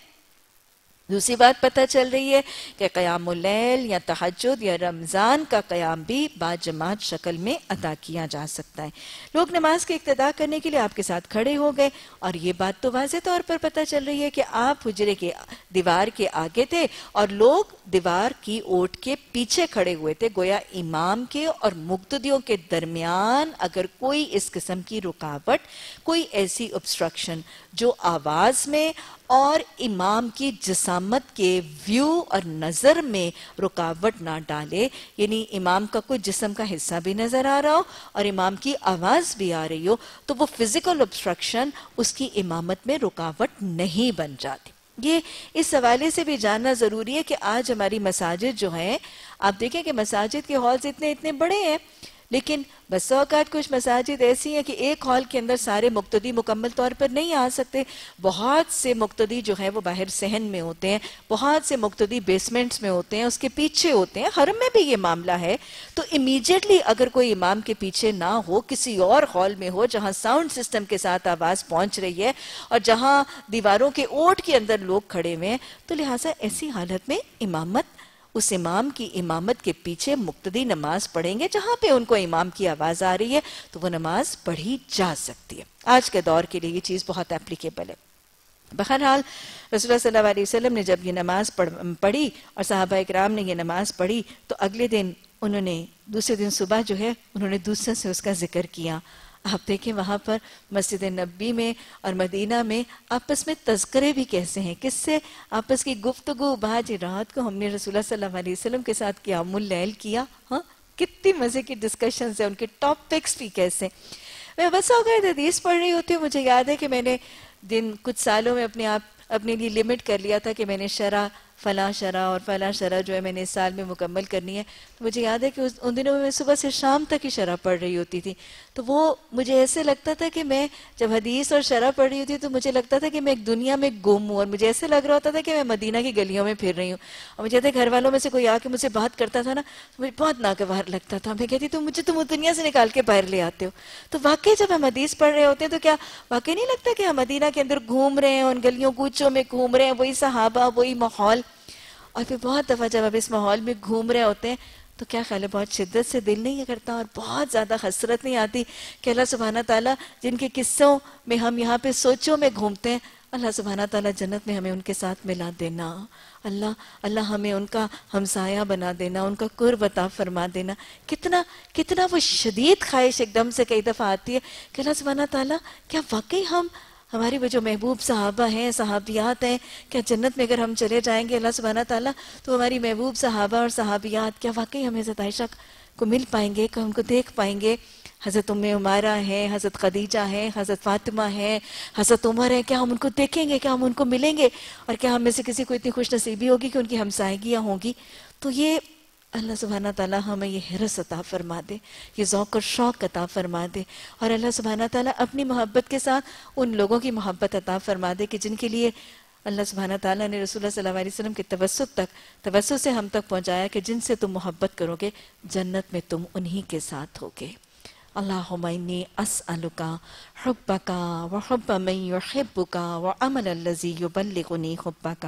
دوسری بات پتہ چل رہی ہے کہ قیام اللیل یا تہجد یا رمضان کا قیام بھی با جماعت شکل میں ادا کیا جا سکتا ہے۔ لوگ نماز کی اقتدا کرنے کے لیے آپ کے ساتھ کھڑے ہو گئے، اور یہ بات تو واضح طور پر پتہ چل رہی ہے کہ آپ حجرے کے دیوار کے آگے تھے اور لوگ دیوار کی اوٹ کے پیچھے کھڑے ہوئے تھے، گویا امام کے اور مقتدیوں کے درمیان اگر کوئی اس قسم کی رکاوٹ، کوئی ایسی obstruction جو آواز میں اور امام کی جسامت کے ویو اور نظر میں رکاوٹ نہ ڈالے، یعنی امام کا کوئی جسم کا حصہ بھی نظر آ رہا ہو اور امام کی آواز بھی آ رہی ہو، تو وہ فزیکل obstruction اس کی امامت میں رکاوٹ نہیں بن جاتی۔ یہ اس حوالے سے بھی جاننا ضروری ہے کہ آج ہماری مساجد جو ہیں، آپ دیکھیں کہ مساجد کے ہالز اتنے اتنے بڑے ہیں، لیکن بس اوقات کچھ مساجد ایسی ہیں کہ ایک ہال کے اندر سارے مقتدی مکمل طور پر نہیں آ سکتے، بہت سے مقتدی جو ہیں وہ باہر صحن میں ہوتے ہیں، بہت سے مقتدی بیسمنٹس میں ہوتے ہیں، اس کے پیچھے ہوتے ہیں۔ حرم میں بھی یہ معاملہ ہے، تو امیجیٹلی اگر کوئی امام کے پیچھے نہ ہو، کسی اور ہال میں ہو جہاں ساؤنڈ سسٹم کے ساتھ آواز پہنچ رہی ہے اور جہاں دیواروں کے اوٹ کے اندر لوگ کھڑے ہوئے ہیں، تو لہٰذا ایسی حالت میں امامت، اس امام کی امامت کے پیچھے مقتدی نماز پڑھیں گے، جہاں پہ ان کو امام کی آواز آ رہی ہے تو وہ نماز پڑھی جا سکتی ہے۔ آج کے دور کے لیے یہ چیز بہت اپلیکیبل ہے۔ بہرحال رسول اللہ صلی اللہ علیہ وسلم نے جب یہ نماز پڑھی اور صحابہ اکرام نے یہ نماز پڑھی تو اگلے دن انہوں نے، دوسرے دن صبح جو ہے انہوں نے دوسرے سے اس کا ذکر کیا۔ آپ دیکھیں وہاں پر مسجد نبوی میں اور مدینہ میں آپس میں تذکرے بھی کیسے ہیں، کس سے آپس کی گفتگو، بات، رات کو ہم نے رسول اللہ صلی اللہ علیہ وسلم کے ساتھ قیام اللیل کیا، ہاں کتنی مزے کی ڈسکشنز ہیں، ان کے ٹاپکس بھی کیسے۔ میں بس ہو گئے حدیث پڑھ رہی ہوتی ہوں، مجھے یاد ہے کہ میں نے دن کچھ سالوں میں اپنے آپ اپنے لیے لمٹ کر لیا تھا کہ میں نے شرح فلاں شرح اور فلاں شرح جو ہے میں نے اس سال میں مکمل کرنی ہے۔ تو مجھے یاد ہے کہ ان دنوں میں میں صبح سے شام تک ہی شرح پڑھ رہی ہوتی تھی، تو وہ مجھے ایسے لگتا تھا کہ میں جب حدیث اور شرح پڑھ رہی ہوتی تو مجھے لگتا تھا کہ میں ایک دنیا میں گم ہوں، اور مجھے ایسے لگ رہا ہوتا تھا کہ میں مدینہ کی گلیوں میں پھر رہی ہوں، اور مجھے گھر والوں میں سے کوئی آ کے مجھ سے بات کرتا تھا نا تو مجھے بہت ناگوار لگتا تھا۔ میں کہتی تو مجھے تم اس دنیا سے نکال کے باہر لے آتے ہو۔ تو واقعی جب ہم حدیث پڑھ رہے ہوتے ہیں تو کیا واقعی نہیں لگتا کہ ہم مدینہ کے اندر گھوم رہے ہیں، ان گلیوں کوچوں میں گھوم رہے ہیں، وہی صحابہ، وہی ماحول؟ اور پھر بہت دفعہ جب آپ اس ماحول میں گھوم رہے ہوتے ہیں تو کیا خیال ہے بہت شدت سے دل نہیں کرتا اور بہت زیادہ حسرت نہیں آتی کہ اللہ سبحانہ تعالیٰ جن کے قصوں میں ہم یہاں پہ سوچوں میں گھومتے ہیں، اللہ سبحانہ تعالیٰ جنت میں ہمیں ان کے ساتھ ملا دینا، اللہ اللہ ہمیں ان کا ہمسایہ بنا دینا، ان کا قرب عطا فرما دینا۔ کتنا کتنا وہ شدید خواہش ایک دم سے کئی دفعہ آتی ہے کہ اللہ سبحانہ تعالیٰ کیا واقعی ہم، ہماری وہ جو محبوب صحابہ ہیں، صحابیات ہیں، کیا جنت میں اگر ہم چلے جائیں گے اللہ سبحانہ تعالیٰ تو ہماری محبوب صحابہ اور صحابیات کیا واقعی ہم حضرت عائشہ کو مل پائیں گے، کہ ہم کو دیکھ پائیں گے؟ حضرت ام عمارہ ہے، حضرت خدیجہ ہے، حضرت فاطمہ ہے، حضرت عمر ہے، کیا ہم ان کو دیکھیں گے، کیا ہم ان کو ملیں گے؟ اور کیا ہم میں سے کسی کو اتنی خوش نصیبی ہوگی کہ ان کی ہمسائیگیاں ہوں گی؟ تو یہ اللہ سبحانہ تعالیٰ ہمیں یہ حرص عطا فرما دے، یہ ذوق اور شوق عطا فرما دے، اور اللہ سبحانہ تعالیٰ اپنی محبت کے ساتھ ان لوگوں کی محبت عطا فرما دے کہ جن کے لیے اللہ سبحانہ تعالیٰ نے رسول اللہ صلی اللہ علیہ وسلم کے توسط تک توسط سے ہم تک پہنچایا کہ جن سے تم محبت کرو گے جنت میں تم انہی کے ساتھ ہوگے۔ اللہم انی اسألک حبک وحب من یحبک وعمل الذی یبلغنی حبک۔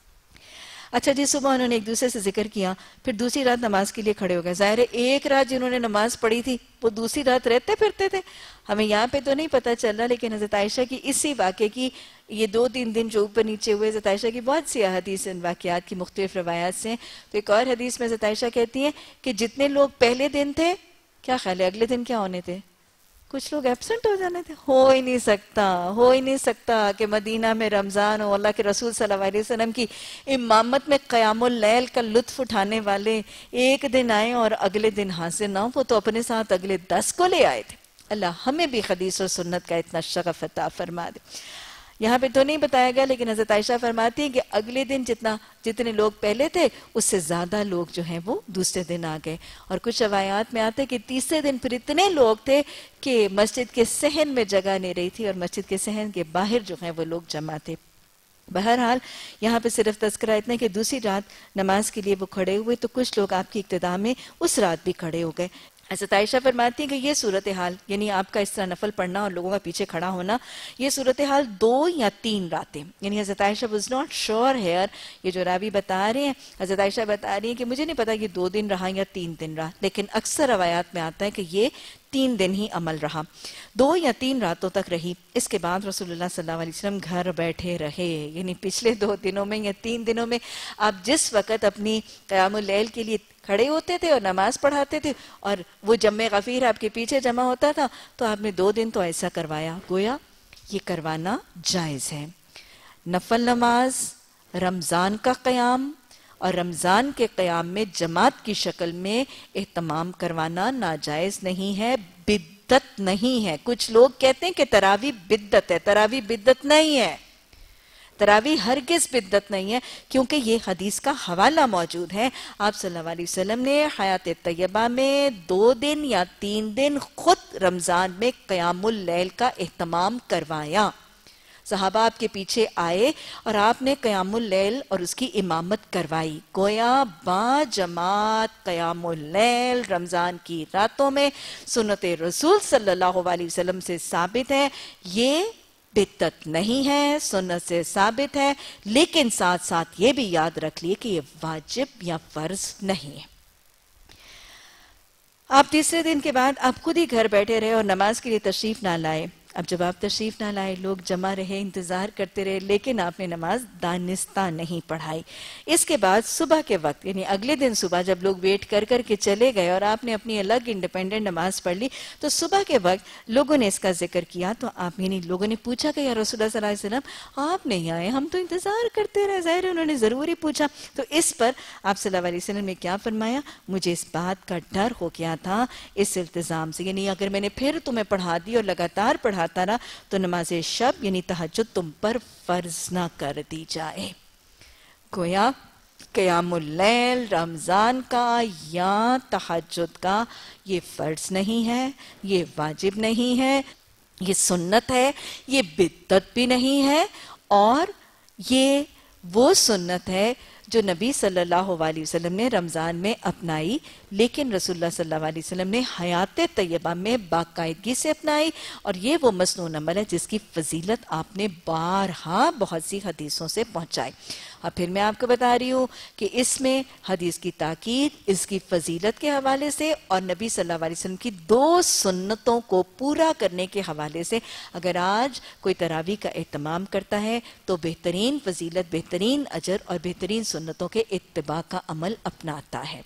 اچھا جی، صبح انہوں نے ایک دوسرے سے ذکر کیا، پھر دوسری رات نماز کے لیے کھڑے ہو گئے۔ ظاہر ہے ایک رات جنہوں نے نماز پڑھی تھی وہ دوسری رات رہتے پھرتے تھے، ہمیں یہاں پہ تو نہیں پتہ چل رہا، لیکن حضرت عائشہ کی اسی واقعے کی یہ دو تین دن جو اوپر نیچے ہوئے، حضرت عائشہ کی بہت سی احادیث ان واقعات کی مختلف روایات سے ہیں۔ تو ایک اور حدیث میں حضرت عائشہ کہتی ہیں کہ جتنے لوگ پہلے دن تھے، کیا خیال ہے اگلے دن کیا ہونے تھے؟ کچھ لوگ ایبسنٹ ہو جانے تھے۔ ہو ہی نہیں سکتا ہو ہی نہیں سکتا کہ مدینہ میں رمضان ہو، اللہ کے رسول صلی اللہ علیہ وسلم کی امامت میں قیام اللیل کا لطف اٹھانے والے ایک دن آئے اور اگلے دن حاضر نہ ہو، وہ تو اپنے ساتھ اگلے دس کو لے آئے تھے۔ اللہ ہمیں بھی حدیث اور سنت کا اتنا شغف عطا فرما دے۔ یہاں پہ تو نہیں بتایا گیا، لیکن حضرت عائشہ فرماتی ہیں کہ اگلے دن جتنا جتنے لوگ پہلے تھے اس سے زیادہ لوگ جو ہیں وہ دوسرے دن آ گئے. اور کچھ روایات میں آتے کہ تیسرے دن پھر اتنے لوگ تھے کہ مسجد کے صحن میں جگہ نہیں رہی تھی اور مسجد کے صحن کے باہر جو ہیں وہ لوگ جمع تھے. بہرحال یہاں پہ صرف تذکرہ اتنا کہ دوسری رات نماز کے لیے وہ کھڑے ہوئے تو کچھ لوگ آپ کی اقتداء میں اس رات بھی کھڑے ہو گئے. حضرت عائشہ فرماتی ہیں کہ یہ صورتحال یعنی آپ کا اس طرح نفل پڑھنا اور لوگوں کا پیچھے کھڑا ہونا، یہ صورتحال دو یا تین راتیں، یعنی حضرت عائشہ was not sure here. یہ جو راوی بتا رہے ہیں حضرت عائشہ بتا رہی ہیں کہ مجھے نہیں پتا یہ دو دن رہا یا تین دن رہا، لیکن اکثر روایات میں آتا ہے کہ یہ تین دن ہی عمل رہا، دو یا تین راتوں تک رہی. اس کے بعد رسول اللہ صلی اللہ علیہ وسلم گھر بیٹھے رہے. یعنی پچھلے دو دنوں میں یا تین دنوں میں آپ جس وقت اپنی قیام اللیل کے لیے کھڑے ہوتے تھے اور نماز پڑھاتے تھے اور وہ جمع غفیر آپ کے پیچھے جمع ہوتا تھا تو آپ نے دو دن تو ایسا کروایا. گویا یہ کروانا جائز ہے. نفل نماز، رمضان کا قیام اور رمضان کے قیام میں جماعت کی شکل میں اہتمام کروانا ناجائز نہیں ہے، بدعت نہیں ہے. کچھ لوگ کہتے ہیں کہ تراویح بدعت ہے. تراویح بدعت نہیں ہے، تراویح ہرگز بدعت نہیں ہے، کیونکہ یہ حدیث کا حوالہ موجود ہے. آپ صلی اللہ علیہ وسلم نے حیات طیبہ میں دو دن یا تین دن خود رمضان میں قیام اللیل کا اہتمام کروایا. صحابہ آپ کے پیچھے آئے اور آپ نے قیام اللیل اور اس کی امامت کروائی. گویا با جماعت قیام اللیل رمضان کی راتوں میں سنت رسول صلی اللہ علیہ وسلم سے ثابت ہے. یہ بدعت نہیں ہے، سنت سے ثابت ہے، لیکن ساتھ ساتھ یہ بھی یاد رکھ لیے کہ یہ واجب یا فرض نہیں ہے. آپ تیسرے دن کے بعد آپ خود ہی گھر بیٹھے رہے اور نماز کے لیے تشریف نہ لائے. اب جب آپ تشریف نہ لائے، لوگ جمع رہے، انتظار کرتے رہے، لیکن آپ نے نماز دانستہ نہیں پڑھائی. اس کے بعد صبح کے وقت یعنی اگلے دن صبح جب لوگ ویٹ کر کر کے چلے گئے اور آپ نے اپنی الگ انڈیپینڈنٹ نماز پڑھ لی تو صبح کے وقت لوگوں نے اس کا ذکر کیا. تو آپ یعنی لوگوں نے پوچھا کہ یا رسول اللہ صلی اللہ علیہ وسلم آپ نہیں آئے، ہم تو انتظار کرتے رہے. ظاہر انہوں نے ضروری پوچھا. تو اس پر آپ صلی اللہ علیہ وسلم نے کیا فرمایا؟ مجھے اس بات کا ڈر ہو گیا تھا اس التزام سے، یعنی اگر میں نے پھر تمہیں پڑھا دی اور لگاتار پڑھاتا رہا تو نماز شب یعنی تہجد تم پر فرض نہ کر دی جائے. گویا قیام اللیل رمضان کا یا تہجد کا یہ فرض نہیں ہے، یہ واجب نہیں ہے، یہ سنت ہے، یہ بدعت بھی نہیں ہے، اور یہ وہ سنت ہے جو نبی صلی اللہ علیہ وسلم نے رمضان میں اپنائی، لیکن رسول اللہ صلی اللہ علیہ وسلم نے حیات طیبہ میں باقاعدگی سے اپنائی. اور یہ وہ مسنون عمل ہے جس کی فضیلت آپ نے بارہا بہت سی حدیثوں سے پہنچائی. اور پھر میں آپ کو بتا رہی ہوں کہ اس میں حدیث کی تاکید اس کی فضیلت کے حوالے سے اور نبی صلی اللہ علیہ وسلم کی دو سنتوں کو پورا کرنے کے حوالے سے اگر آج کوئی تراویح کا اہتمام کرتا ہے تو بہترین فضیلت، بہترین اجر اور بہترین سنتوں کے اتباع کا عمل اپناتا ہے.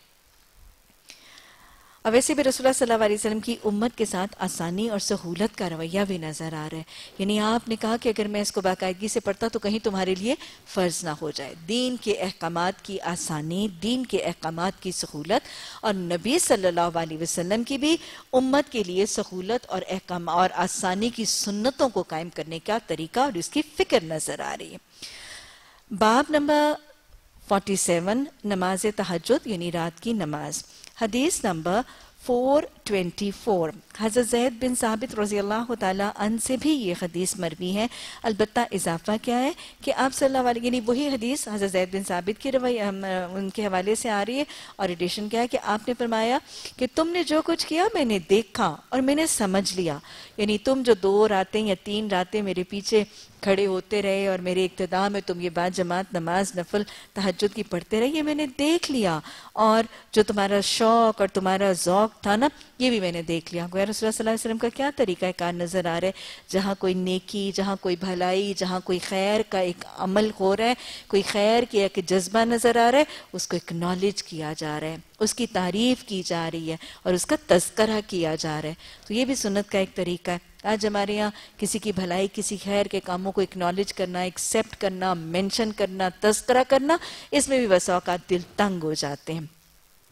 اور ویسے بھی رسول اللہ صلی اللہ علیہ وسلم کی امت کے ساتھ آسانی اور سہولت کا رویہ بھی نظر آ رہا ہے. یعنی آپ نے کہا کہ اگر میں اس کو باقاعدگی سے پڑھتا تو کہیں تمہارے لیے فرض نہ ہو جائے. دین کے احکامات کی آسانی، دین کے احکامات کی سہولت، اور نبی صلی اللہ علیہ وسلم کی بھی امت کے لیے سہولت اور احکام اور آسانی کی سنتوں کو قائم کرنے کا طریقہ اور اس کی فکر نظر آ رہی ہے. باب نمبر سینتالیس، نماز تہجد یعنی رات کی نماز. حدیث نمبر چار سو چوبیس. حضرت زید بن ثابت رضی اللہ تعالیٰ عنہ سے بھی یہ حدیث مروی ہے. البتہ اضافہ کیا ہے کہ آپ صلی اللہ علیہ یعنی وہی حدیث حضرت زید بن ثابت کی روی ان کے حوالے سے آ رہی ہے، اور ایڈیشن کیا ہے کہ آپ نے فرمایا کہ تم نے جو کچھ کیا میں نے دیکھا اور میں نے سمجھ لیا. یعنی تم جو دو راتیں یا تین راتیں میرے پیچھے کھڑے ہوتے رہے اور میرے اقتداء میں تم یہ با جماعت نماز نفل تہجد کی پڑھتے رہے، یہ میں نے دیکھ لیا. اور جو تمہارا شوق اور تمہارا ذوق تھا نا، یہ بھی میں نے دیکھ لیا. گویا رسول اللہ صلی اللہ علیہ وسلم کا کیا طریقہ کار نظر آ رہا ہے؟ جہاں کوئی نیکی، جہاں کوئی بھلائی، جہاں کوئی خیر کا ایک عمل ہو رہا ہے، کوئی خیر کی ایک جذبہ نظر آ رہا ہے، اس کو اکنالج کیا جا رہا ہے، اس کی تعریف کی جا رہی ہے اور اس کا تذکرہ کیا جا رہا ہے. تو یہ بھی سنت کا ایک طریقہ ہے. آج ہمارے یہاں کسی کی بھلائی، کسی خیر کے کاموں کو اکنالج کرنا، ایکسیپٹ کرنا، مینشن کرنا، تذکرہ کرنا، اس میں بھی بس اوقات دل تنگ ہو جاتے ہیں.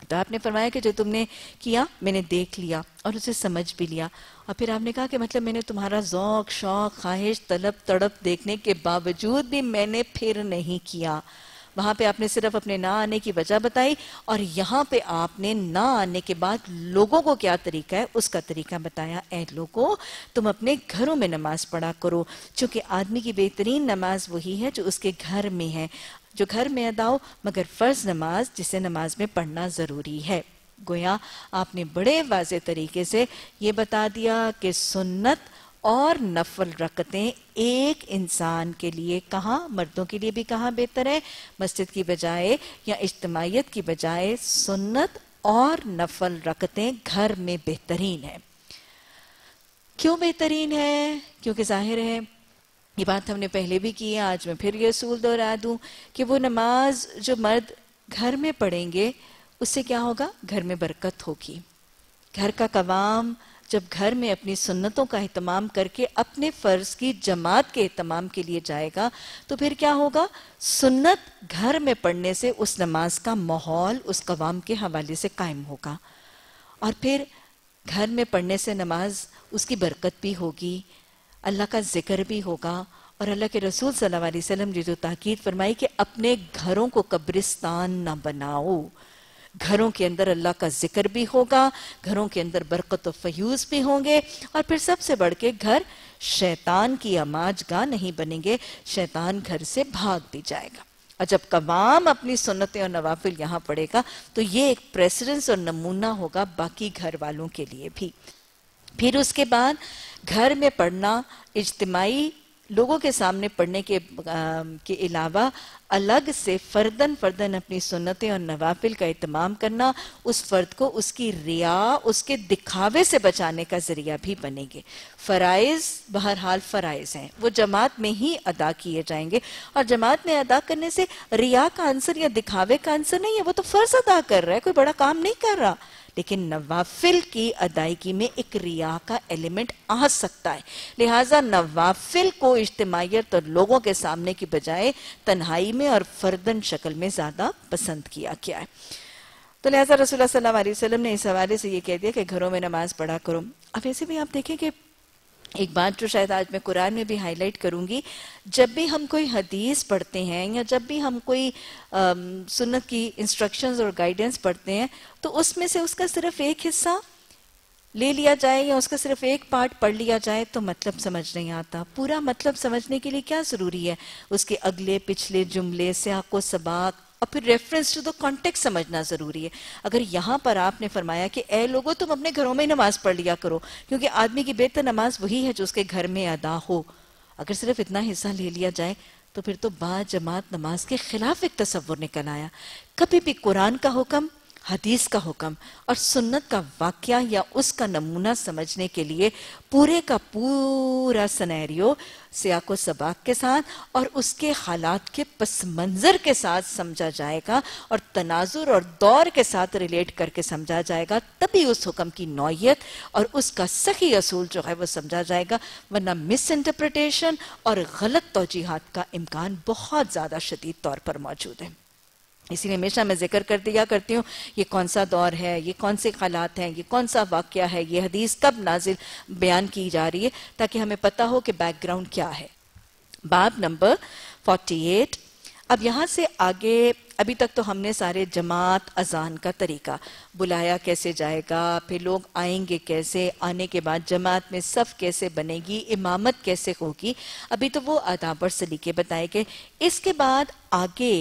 تو آپ نے فرمایا کہ جو تم نے کیا میں نے دیکھ لیا اور اسے سمجھ بھی لیا. اور پھر آپ نے کہا کہ مطلب میں نے تمہارا ذوق شوق خواہش طلب تڑپ دیکھنے کے باوجود بھی میں نے پھر نہیں کیا. وہاں پہ آپ نے صرف اپنے نہ آنے کی وجہ بتائی اور یہاں پہ آپ نے نہ آنے کے بعد لوگوں کو کیا طریقہ ہے اس کا طریقہ بتایا. اے لوگوں تم اپنے گھروں میں نماز پڑھا کرو, چونکہ آدمی کی بہترین نماز وہی ہے جو اس کے گھر میں ہے, جو گھر میں ادا ہو, مگر فرض نماز جسے نماز میں پڑھنا ضروری ہے. گویا آپ نے بڑے واضح طریقے سے یہ بتا دیا کہ سنت اور نفل رکعتیں ایک انسان کے لیے کہاں, مردوں کے لیے بھی کہاں بہتر ہے, مسجد کی بجائے یا اجتماعیت کی بجائے سنت اور نفل رکعتیں گھر میں بہترین ہے. کیوں بہترین ہے؟ کیونکہ ظاہر ہے, یہ بات ہم نے پہلے بھی کی ہے, آج میں پھر یہ اصول دہرا دوں کہ وہ نماز جو مرد گھر میں پڑھیں گے اس سے کیا ہوگا, گھر میں برکت ہوگی. گھر کا قوام جب گھر میں اپنی سنتوں کا اہتمام کر کے اپنے فرض کی جماعت کے اہتمام کے لیے جائے گا تو پھر کیا ہوگا, سنت گھر میں پڑھنے سے اس نماز کا ماحول اس قوام کے حوالے سے قائم ہوگا, اور پھر گھر میں پڑھنے سے نماز اس کی برکت بھی ہوگی, اللہ کا ذکر بھی ہوگا. اور اللہ کے رسول صلی اللہ علیہ وسلم نے جو تاکید فرمائی کہ اپنے گھروں کو قبرستان نہ بناؤ, گھروں کے اندر اللہ کا ذکر بھی ہوگا, گھروں کے اندر برکت و فیوز بھی ہوں گے, اور پھر سب سے بڑھ کے گھر شیطان کی آماج گاہ نہیں بنیں گے, شیطان گھر سے بھاگ بھی جائے گا. اور جب قوام اپنی سنتیں اور نوافل یہاں پڑھے گا تو یہ ایک پریسیڈنس اور نمونہ ہوگا باقی گھر والوں کے لیے بھی. پھر اس کے بعد گھر میں پڑھنا, اجتماعی لوگوں کے سامنے پڑھنے کے کے علاوہ الگ سے فردن فردن اپنی سنتیں اور نوافل کا اہتمام کرنا اس فرد کو اس کی ریا, اس کے دکھاوے سے بچانے کا ذریعہ بھی بنے گے. فرائض بہرحال فرائض ہیں, وہ جماعت میں ہی ادا کیے جائیں گے, اور جماعت میں ادا کرنے سے ریا کا عنصر یا دکھاوے کا عنصر نہیں ہے, وہ تو فرض ادا کر رہا ہے, کوئی بڑا کام نہیں کر رہا. لیکن نوافل کی ادائیگی میں ایک ریا کا ایلیمنٹ آ سکتا ہے, لہٰذا نوافل کو اجتماعیت اور لوگوں کے سامنے کی بجائے تنہائی میں اور فردن شکل میں زیادہ پسند کیا گیا ہے. تو لہٰذا رسول اللہ صلی اللہ علیہ وسلم نے اس حوالے سے یہ کہہ دیا کہ گھروں میں نماز پڑھا کرو. اب ایسے بھی آپ دیکھیں کہ ایک بات جو شاید آج میں قرآن میں بھی ہائی لائٹ کروں گی, جب بھی ہم کوئی حدیث پڑھتے ہیں یا جب بھی ہم کوئی سنت کی انسٹرکشنز اور گائیڈنس پڑھتے ہیں تو اس میں سے اس کا صرف ایک حصہ لے لیا جائے یا اس کا صرف ایک پارٹ پڑھ لیا جائے تو مطلب سمجھ نہیں آتا. پورا مطلب سمجھنے کے لیے کیا ضروری ہے, اس کے اگلے پچھلے جملے, سیاق و سباق اور پھر ریفرنس ٹو دا کانٹیکسٹ سمجھنا ضروری ہے. اگر یہاں پر آپ نے فرمایا کہ اے لوگو تم اپنے گھروں میں نماز پڑھ لیا کرو, کیونکہ آدمی کی بہتر نماز وہی ہے جو اس کے گھر میں ادا ہو, اگر صرف اتنا حصہ لے لیا جائے تو پھر تو با جماعت نماز کے خلاف ایک تصور نکل آیا. کبھی بھی قرآن کا حکم, حدیث کا حکم اور سنت کا واقعہ یا اس کا نمونہ سمجھنے کے لیے پورے کا پورا سنیریو سیاق و سباق کے ساتھ اور اس کے حالات کے پس منظر کے ساتھ سمجھا جائے گا اور تناظر اور دور کے ساتھ ریلیٹ کر کے سمجھا جائے گا, تبھی اس حکم کی نوعیت اور اس کا صحیح اصول جو ہے وہ سمجھا جائے گا, ورنہ مس انٹرپریٹیشن اور غلط توجیحات کا امکان بہت زیادہ شدید طور پر موجود ہے. اسی لیے ہمیشہ میں ذکر کر دیا کرتی ہوں یہ کون سا دور ہے, یہ کون سے حالات ہیں, یہ کون سا واقعہ ہے, یہ حدیث کب نازل بیان کی جا رہی ہے, تاکہ ہمیں پتہ ہو کہ بیک گراؤنڈ کیا ہے. باب نمبر اڑتالیس. اب یہاں سے آگے ابھی تک تو ہم نے سارے جماعت اذان کا طریقہ, بلایا کیسے جائے گا, پھر لوگ آئیں گے کیسے, آنے کے بعد جماعت میں صف کیسے بنے گی, امامت کیسے ہوگی, ابھی تو وہ آداب اور سلیقے بتائے گئے. اس کے بعد آگے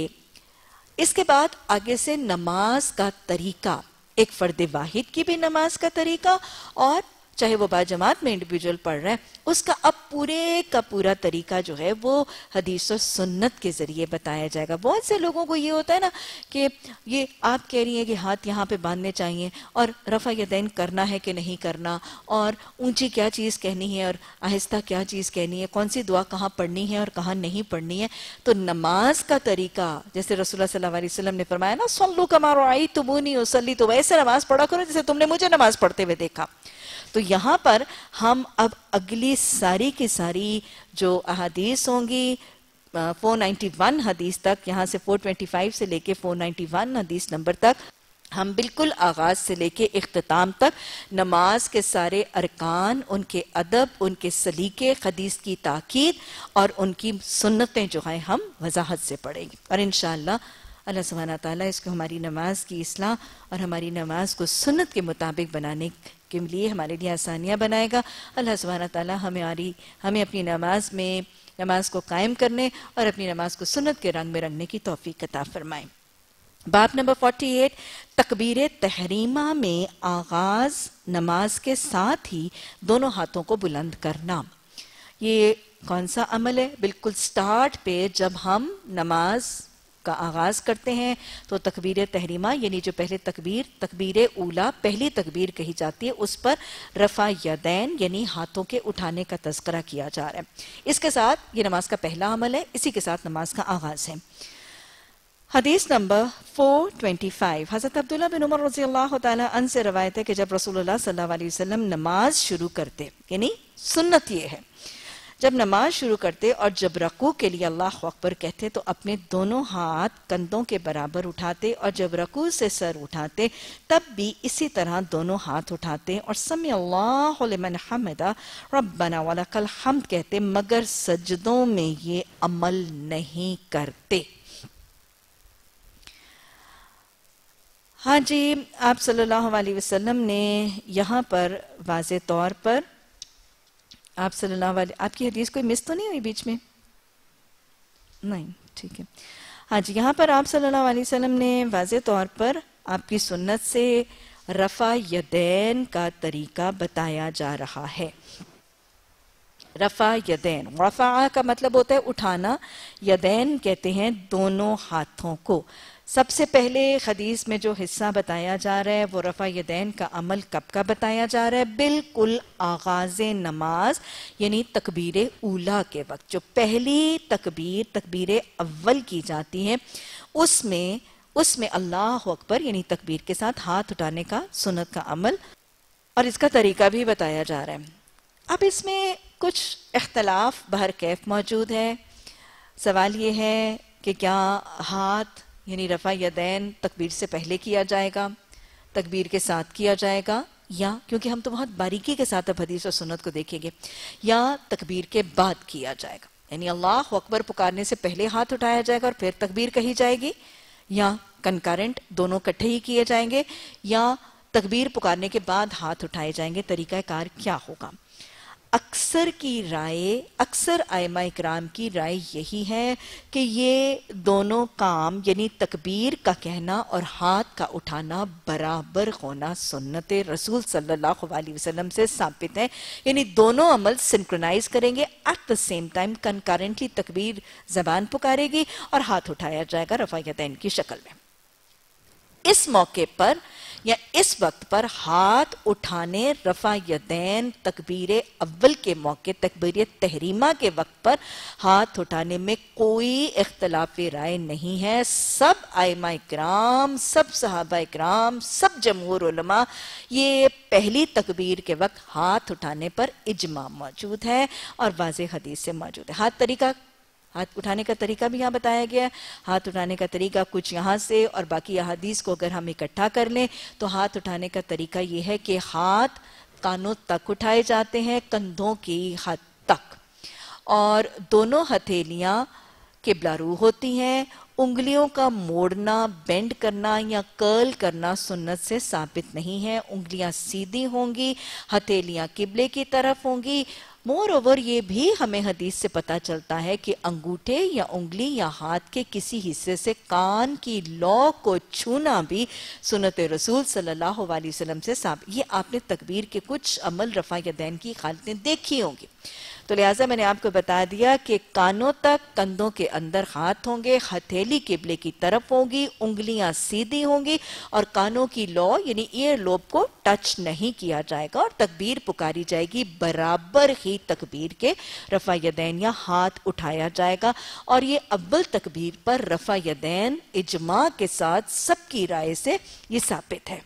اس کے بعد آگے سے نماز کا طریقہ, ایک فرد واحد کی بھی نماز کا طریقہ, اور چاہے وہ باجماعت میں انڈیویجول پڑھ رہے ہیں اس کا اب پورے کا پورا طریقہ جو ہے وہ حدیث و سنت کے ذریعے بتایا جائے گا. بہت سے لوگوں کو یہ ہوتا ہے نا کہ یہ آپ کہہ رہی ہیں کہ ہاتھ یہاں پہ باندھنے چاہیے اور رفع یدین کرنا ہے کہ نہیں کرنا, اور اونچی کیا چیز کہنی ہے اور آہستہ کیا چیز کہنی ہے, کون سی دعا کہاں پڑھنی ہے اور کہاں نہیں پڑھنی ہے. تو نماز کا طریقہ جیسے رسول اللہ صلی اللہ علیہ وسلم نے فرمایا نا, صلو کما رأیتمونی اصلی, تو ویسے نماز پڑھا کرو جیسے تم نے مجھے نماز پڑھتے ہوئے دیکھا. تو یہاں پر ہم اب اگلی ساری کی ساری جو احادیث ہوں گی فور نائنٹی ون حدیث تک, یہاں سے فور ٹوینٹی فائیو سے لے کے فور نائنٹی ون حدیث نمبر تک, ہم بالکل آغاز سے لے کے اختتام تک نماز کے سارے ارکان، ان کے ادب، ان کے سلیقے، حدیث کی تاکید اور ان کی سنتیں جو ہیں ہم وضاحت سے پڑھیں گے، اور انشاءاللہ اللہ سبحانہ تعالیٰ اس کو ہماری نماز کی اصلاح اور ہماری نماز کو سنت کے مطابق بنانے کے لیے ہمارے لیے آسانیاں بنائے گا۔ اللہ سبحانہ تعالیٰ ہماری ہمیں اپنی نماز میں نماز کو قائم کرنے اور اپنی نماز کو سنت کے رنگ میں رنگنے کی توفیق عطا فرمائیں۔ باب نمبر اڑتالیس، تکبیر تحریمہ میں آغاز نماز کے ساتھ ہی دونوں ہاتھوں کو بلند کرنا۔ یہ کون سا عمل ہے؟ بالکل سٹارٹ پہ جب ہم نماز کا آغاز کرتے ہیں تو تکبیر تحریمہ یعنی جو پہلے تکبیر تکبیر اولا پہلی تکبیر کہی جاتی ہے، اس پر رفع یدین یعنی ہاتھوں کے اٹھانے کا تذکرہ کیا جا رہا ہے۔ اس کے ساتھ یہ نماز کا پہلا عمل ہے، اسی کے ساتھ نماز کا آغاز ہے۔ حدیث نمبر چار سو پچیس، حضرت عبداللہ بن عمر رضی اللہ تعالیٰ عنہ سے روایت ہے کہ جب رسول اللہ صلی اللہ علیہ وسلم نماز شروع کرتے، یعنی سنت یہ ہے، جب نماز شروع کرتے اور جب رکوع کے لیے اللہ اکبر کہتے تو اپنے دونوں ہاتھ کندھوں کے برابر اٹھاتے، اور جب رکوع سے سر اٹھاتے تب بھی اسی طرح دونوں ہاتھ اٹھاتے اور سمی اللہ لمن حمدہ ربنا ولک الحمد کہتے، مگر سجدوں میں یہ عمل نہیں کرتے۔ ہاں جی، آپ صلی اللہ علیہ وسلم نے یہاں پر واضح طور پر آپ صلی اللہ علیہ آپ کی حدیث کوئی مس تو نہیں ہوئی بیچ میں؟ نہیں، ٹھیک ہے۔ ہاں جی، یہاں پر آپ صلی اللہ علیہ وسلم نے واضح طور پر آپ کی سنت سے رفع یدین کا طریقہ بتایا جا رہا ہے۔ رفع یدین، رفع کا مطلب ہوتا ہے اٹھانا، یدین کہتے ہیں دونوں ہاتھوں کو۔ سب سے پہلے حدیث میں جو حصہ بتایا جا رہا ہے وہ رفع یدین کا عمل کب کا بتایا جا رہا ہے؟ بالکل آغاز نماز یعنی تکبیر اولا کے وقت، جو پہلی تکبیر تکبیر اول کی جاتی ہے، اس میں اس میں اللہ اکبر یعنی تکبیر کے ساتھ ہاتھ اٹھانے کا سنت کا عمل اور اس کا طریقہ بھی بتایا جا رہا ہے۔ اب اس میں کچھ اختلاف بہرکیف موجود ہے۔ سوال یہ ہے کہ کیا ہاتھ یعنی رفع یدین تکبیر سے پہلے کیا جائے گا، تکبیر کے ساتھ کیا جائے گا، یا کیونکہ ہم تو بہت باریکی کے ساتھ اب حدیث اور سنت کو دیکھیں گے، یا تکبیر کے بعد کیا جائے گا، یعنی اللہ اکبر پکارنے سے پہلے ہاتھ اٹھایا جائے گا اور پھر تکبیر کہی جائے گی، یا کنکارنٹ دونوں کٹھے ہی کیے جائیں گے، یا تکبیر پکارنے کے بعد ہاتھ اٹھائے جائیں گے، طریقہ کار کیا ہوگا؟ اکثر کی رائے اکثر ائمہ اکرام کی رائے یہی ہے کہ یہ دونوں کام یعنی تکبیر کا کہنا اور ہاتھ کا اٹھانا برابر ہونا سنت رسول صلی اللہ علیہ وسلم سے ثابت ہے، یعنی دونوں عمل سنکرونائز کریں گے، at the same time concurrently تکبیر زبان پکارے گی اور ہاتھ اٹھایا جائے گا رفع یدین کی شکل میں۔ اس موقع پر یا اس وقت پر ہاتھ اٹھانے رفع یدین تکبیر اول کے موقع تکبیر تحریمہ کے وقت پر ہاتھ اٹھانے میں کوئی اختلاف رائے نہیں ہے۔ سب ائمہ اکرام، سب صحابہ اکرام، سب جمہور علماء یہ پہلی تکبیر کے وقت ہاتھ اٹھانے پر اجماع موجود ہے اور واضح حدیث سے موجود ہے۔ ہاتھ طریقہ ہاتھ اٹھانے کا طریقہ بھی یہاں بتایا گیا ہے۔ ہاتھ اٹھانے کا طریقہ کچھ یہاں سے اور باقی احادیث کو اگر ہم اکٹھا کر لیں تو ہاتھ اٹھانے کا طریقہ یہ ہے کہ ہاتھ کانوں تک اٹھائے جاتے ہیں، کندھوں کی حد تک، اور دونوں ہتھیلیاں قبلہ رو ہوتی ہیں۔ انگلیوں کا موڑنا، بینڈ کرنا یا کرل کرنا سنت سے ثابت نہیں ہے۔ انگلیاں سیدھی ہوں گی، ہتھیلیاں قبلے کی طرف ہوں گی۔ مور اوور یہ بھی ہمیں حدیث سے پتہ چلتا ہے کہ انگوٹھے یا انگلی یا ہاتھ کے کسی حصے سے کان کی لو کو چھونا بھی سنت رسول صلی اللہ علیہ وسلم سے ثابت۔ یہ آپ نے تکبیر کے کچھ عمل رفع یدین کی حالتیں دیکھی ہوں گی، تو لہٰذا میں نے آپ کو بتا دیا کہ کانوں تک کندھوں کے اندر ہاتھ ہوں گے، ہتھیلی قبلے کی طرف ہوگی، انگلیاں سیدھی ہوں گی اور کانوں کی لو یعنی ایئر لوب کو ٹچ نہیں کیا جائے گا، اور تکبیر پکاری جائے گی برابر ہی تکبیر کے رفع یدین یا ہاتھ اٹھایا جائے گا، اور یہ اول تکبیر پر رفع یدین اجماع کے ساتھ سب کی رائے سے یہ ثابت ہے۔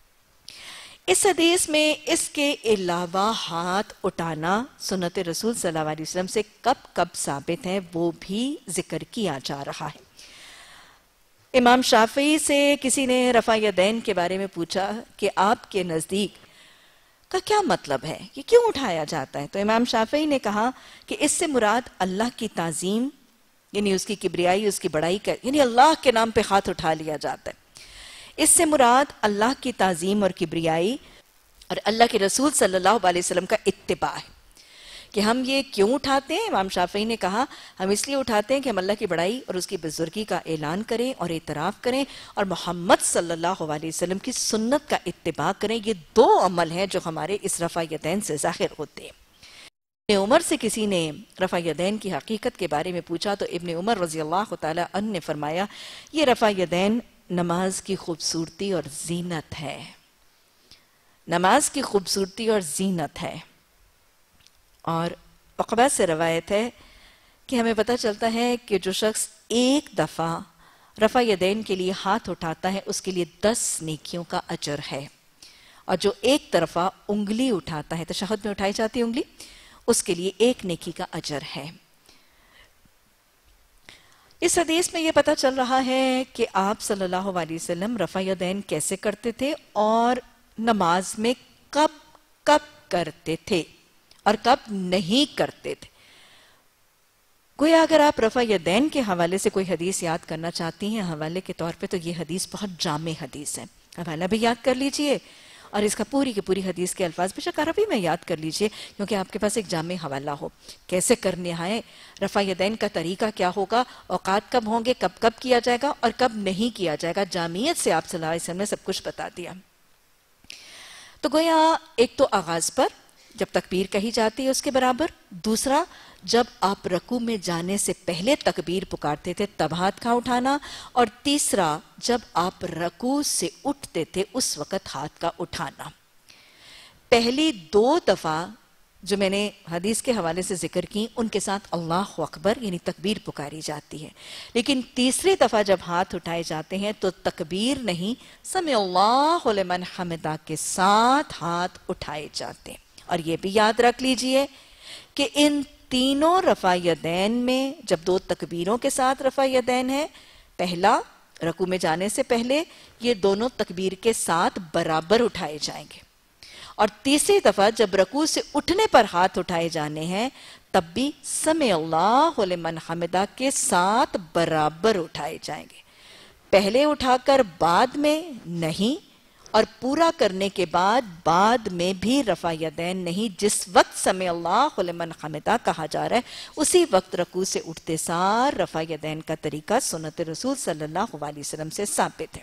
اس حدیث میں اس کے علاوہ ہاتھ اٹھانا سنت رسول صلی اللہ علیہ وسلم سے کب کب ثابت ہے وہ بھی ذکر کیا جا رہا ہے۔ امام شافعی سے کسی نے رفع یدین کے بارے میں پوچھا کہ آپ کے نزدیک کا کیا مطلب ہے، یہ کیوں اٹھایا جاتا ہے؟ تو امام شافعی نے کہا کہ اس سے مراد اللہ کی تعظیم، یعنی اس کی کبریائی، اس کی بڑائی کا، یعنی اللہ کے نام پہ ہاتھ اٹھا لیا جاتا ہے۔ اس سے مراد اللہ کی تعظیم اور کبریائی اور اللہ کے رسول صلی اللہ علیہ وسلم کا اتباع ہے۔ کہ ہم یہ کیوں اٹھاتے ہیں؟ امام شافعی نے کہا ہم اس لیے اٹھاتے ہیں کہ ہم اللہ کی بڑائی اور اس کی بزرگی کا اعلان کریں اور اعتراف کریں اور محمد صلی اللہ علیہ وسلم کی سنت کا اتباع کریں۔ یہ دو عمل ہیں جو ہمارے اس رفع یدین سے ظاہر ہوتے ہیں۔ ابن عمر سے کسی نے رفع یدین کی حقیقت کے بارے میں پوچھا تو ابن عمر رضی اللہ تعالی عنہ نے فرمایا یہ رفع یدین نماز کی خوبصورتی اور زینت ہے، نماز کی خوبصورتی اور زینت ہے۔ اور عقبہ سے روایت ہے کہ ہمیں پتہ چلتا ہے کہ جو شخص ایک دفعہ رفع یدین کے لیے ہاتھ اٹھاتا ہے اس کے لیے دس نیکیوں کا اجر ہے، اور جو ایک طرفہ انگلی اٹھاتا ہے، تشہد میں اٹھائی جاتی ہے انگلی، اس کے لیے ایک نیکی کا اجر ہے۔ اس حدیث میں یہ پتہ چل رہا ہے کہ آپ صلی اللہ علیہ وسلم رفع یدین کیسے کرتے تھے اور نماز میں کب کب کرتے تھے اور کب نہیں کرتے تھے۔ گویا اگر آپ رفع یدین کے حوالے سے کوئی حدیث یاد کرنا چاہتی ہیں حوالے کے طور پہ، تو یہ حدیث بہت جامع حدیث ہے، حوالہ بھی یاد کر لیجئے اور اس کا پوری کی پوری حدیث کے الفاظ بے شک عربی میں یاد کر لیجئے، کیونکہ آپ کے پاس ایک جامع حوالہ ہو کیسے کرنے ہیں، رفع یدین کا طریقہ کیا ہوگا، اوقات کب ہوں گے، کب کب کیا جائے گا اور کب نہیں کیا جائے گا۔ جامعیت سے آپ صلی اللہ علیہ وسلم نے سب کچھ بتا دیا۔ تو گویا ایک تو آغاز پر جب تکبیر کہی جاتی ہے اس کے برابر، دوسرا جب آپ رکوع میں جانے سے پہلے تکبیر پکارتے تھے تب ہاتھ کا اٹھانا، اور تیسرا جب آپ رکوع سے اٹھتے تھے اس وقت ہاتھ کا اٹھانا۔ پہلی دو دفعہ جو میں نے حدیث کے حوالے سے ذکر کی ان کے ساتھ اللہ اکبر یعنی تکبیر پکاری جاتی ہے، لیکن تیسری دفعہ جب ہاتھ اٹھائے جاتے ہیں تو تکبیر نہیں، سمع اللہ لمن حمدہ کے ساتھ ہاتھ اٹھائے جاتے ہیں۔ اور یہ بھی یاد رکھ لیجئے کہ ان تینوں رفع یدین میں جب دو تکبیروں کے ساتھ رفع یدین ہے، پہلا رکوع میں جانے سے پہلے یہ دونوں تکبیر کے ساتھ برابر اٹھائے جائیں گے، اور تیسری دفعہ جب رکوع سے اٹھنے پر ہاتھ اٹھائے جانے ہیں تب بھی سمع اللہ لمن حمدہ کے ساتھ برابر اٹھائے جائیں گے، پہلے اٹھا کر بعد میں نہیں، اور پورا کرنے کے بعد بعد میں بھی رفع یدین نہیں۔ جس وقت سمع اللہ لمن حمدہ کہا جا رہا ہے اسی وقت رکوع سے اٹھتے سار رفع یدین کا طریقہ سنت رسول صلی اللہ علیہ وسلم سے ثابت ہے۔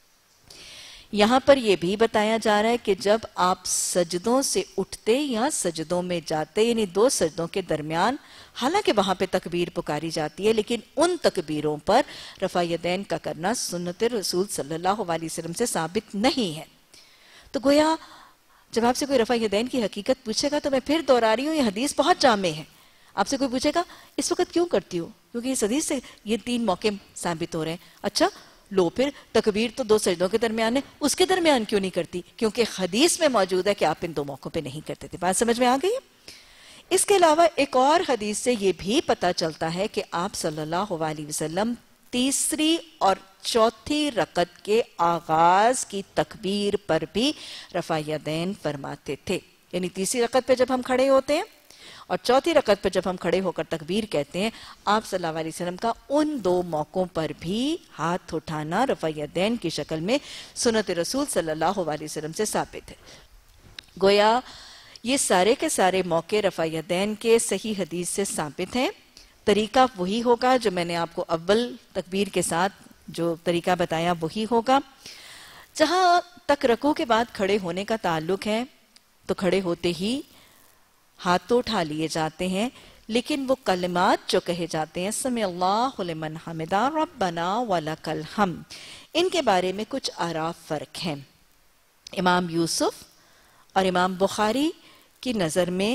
یہاں پر یہ بھی بتایا جا رہا ہے کہ جب آپ سجدوں سے اٹھتے یا سجدوں میں جاتے، یعنی دو سجدوں کے درمیان، حالانکہ وہاں پہ تکبیر پکاری جاتی ہے لیکن ان تکبیروں پر رفع یدین کا کرنا سنت رسول صلی اللہ علیہ وسلم سے ثابت نہیں ہے۔ تو گویا جب آپ سے کوئی رفع یدین کی حقیقت پوچھے گا تو میں پھر دہرا رہی ہوں، یہ حدیث بہت جامع ہے۔ آپ سے کوئی پوچھے گا اس وقت کیوں کرتی ہو، کیونکہ اس حدیث سے یہ تین موقع ثابت ہو رہے ہیں۔ اچھا لو پھر تکبیر تو دو سجدوں کے درمیان ہے، اس کے درمیان کیوں نہیں کرتی؟ کیونکہ حدیث میں موجود ہے کہ آپ ان دو موقعوں پہ نہیں کرتے تھے۔ بات سمجھ میں آ گئی ہے؟ اس کے علاوہ ایک اور حدیث سے یہ بھی پتہ چلتا ہے کہ آپ صلی اللہ علیہ وسلم تیسری اور چوتھی رکعت کے آغاز کی تکبیر پر بھی رفع یدین فرماتے تھے، یعنی تیسری رکعت پہ جب ہم کھڑے ہوتے ہیں اور چوتھی رکعت پہ جب ہم کھڑے ہو کر تکبیر کہتے ہیں، آپ صلی اللہ علیہ وسلم کا ان دو موقعوں پر بھی ہاتھ اٹھانا رفع یدین کی شکل میں سنت رسول صلی اللہ علیہ وسلم سے ثابت ہے۔ گویا یہ سارے کے سارے موقع رفع یدین کے صحیح حدیث سے ثابت ہیں۔ طریقہ وہی ہوگا جو میں نے آپ کو اول تکبیر کے ساتھ جو طریقہ بتایا وہی ہوگا۔ جہاں تک رکوع کے بعد کھڑے ہونے کا تعلق ہے تو کھڑے ہوتے ہی ہاتھ تو اٹھا لیے جاتے ہیں، لیکن وہ کلمات جو کہے جاتے ہیں سمع اللہ لمن حمدہ ربنا ولک الحمد، ان کے بارے میں کچھ آراء فرق ہیں۔ امام یوسف اور امام بخاری کی نظر میں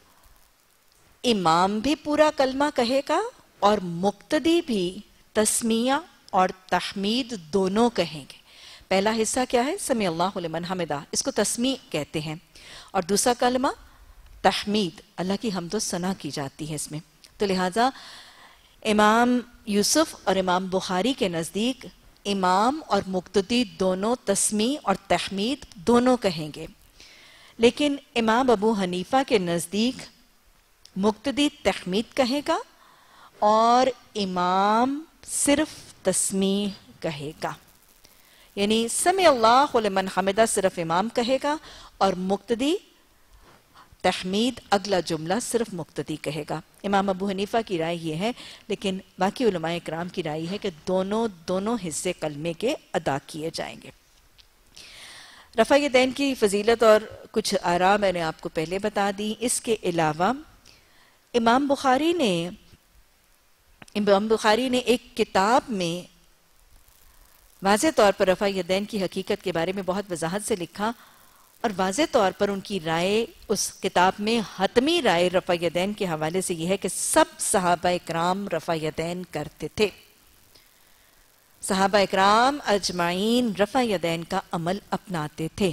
امام بھی پورا کلمہ کہے گا اور مقتدی بھی تسمیہ اور تحمید دونوں کہیں گے۔ پہلا حصہ کیا ہے؟ سمع اللہ لمن حمدہ، اس کو تسمیع کہتے ہیں، اور دوسرا کلمہ تحمید، اللہ کی حمد و ثنا کی جاتی ہے اس میں۔ تو لہٰذا امام یوسف اور امام بخاری کے نزدیک امام اور مقتدی دونوں تسمیع اور تحمید دونوں کہیں گے، لیکن امام ابو حنیفہ کے نزدیک مقتدی تحمید کہے گا اور امام صرف تسمیع کہے گا، یعنی سمع اللہ لمن حمدہ صرف امام کہے گا اور مقتدی تحمید اگلا جملہ صرف مقتدی کہے گا۔ امام ابو حنیفہ کی رائے یہ ہے، لیکن باقی علماء اکرام کی رائے ہے کہ دونوں دونوں حصے کلمے کے ادا کیے جائیں گے۔ رفع یدین کی فضیلت اور کچھ آراء میں نے آپ کو پہلے بتا دی۔ اس کے علاوہ امام بخاری نے امام بخاری نے ایک کتاب میں واضح طور پر رفع یدین کی حقیقت کے بارے میں بہت وضاحت سے لکھا، اور واضح طور پر ان کی رائے اس کتاب میں حتمی رائے رفع یدین کے حوالے سے یہ ہے کہ سب صحابہ اکرام رفع یدین کرتے تھے، صحابہ اکرام اجمعین رفع یدین کا عمل اپناتے تھے۔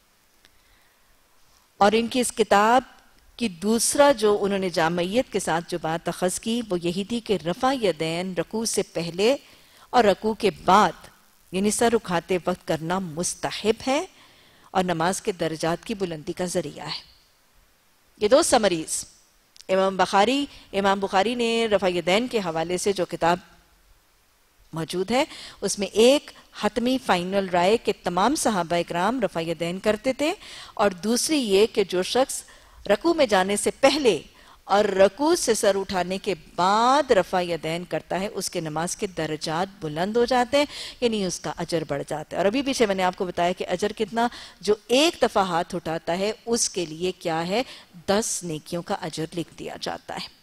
اور ان کی اس کتاب کی دوسرا جو انہوں نے جامعیت کے ساتھ جو بات اخذ کی وہ یہی تھی کہ رفع یدین رکوع سے پہلے اور رکوع کے بعد یعنی سر اٹھاتے وقت کرنا مستحب ہے اور نماز کے درجات کی بلندی کا ذریعہ ہے۔ یہ دو سمریز امام بخاری امام بخاری نے رفع یدین کے حوالے سے جو کتاب موجود ہے اس میں ایک حتمی فائنل رائے کہ تمام صحابہ اکرام رفع یدین کرتے تھے، اور دوسری یہ کہ جو شخص رکوع میں جانے سے پہلے اور رکوع سے سر اٹھانے کے بعد رفع یدین کرتا ہے اس کے نماز کے درجات بلند ہو جاتے ہیں، یعنی اس کا اجر بڑھ جاتا ہے۔ اور ابھی پیچھے میں نے آپ کو بتایا کہ اجر کتنا، جو ایک دفعہ ہاتھ اٹھاتا ہے اس کے لیے کیا ہے، دس نیکیوں کا اجر لکھ دیا جاتا ہے۔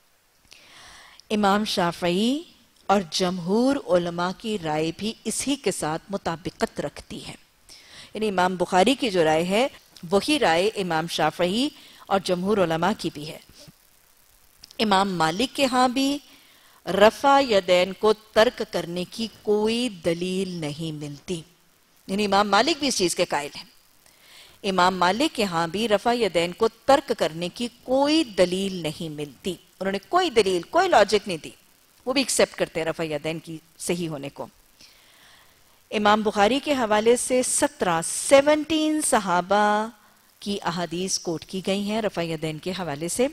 امام شافعی اور جمہور علماء کی رائے بھی اسی کے ساتھ مطابقت رکھتی ہے، یعنی امام بخاری کی جو رائے ہے وہی رائے امام شافعی اور جمہور علماء کی بھی ہے۔ امام مالک کے ہاں بھی رفع یدین کو ترک کرنے کی کوئی دلیل نہیں ملتی، یعنی امام مالک بھی اس چیز کے قائل ہیں۔ امام مالک کے ہاں بھی رفع یدین کو ترک کرنے کی کوئی دلیل نہیں ملتی، انہوں نے کوئی دلیل کوئی لاجک نہیں دی، وہ بھی ایکسپٹ کرتے ہیں رفع یدین کی صحیح ہونے کو۔ امام بخاری کے حوالے سے سترہ سیونٹین صحابہ کی احادیث کوٹ کی گئی ہیں رفع یدین کے حوالے سے۔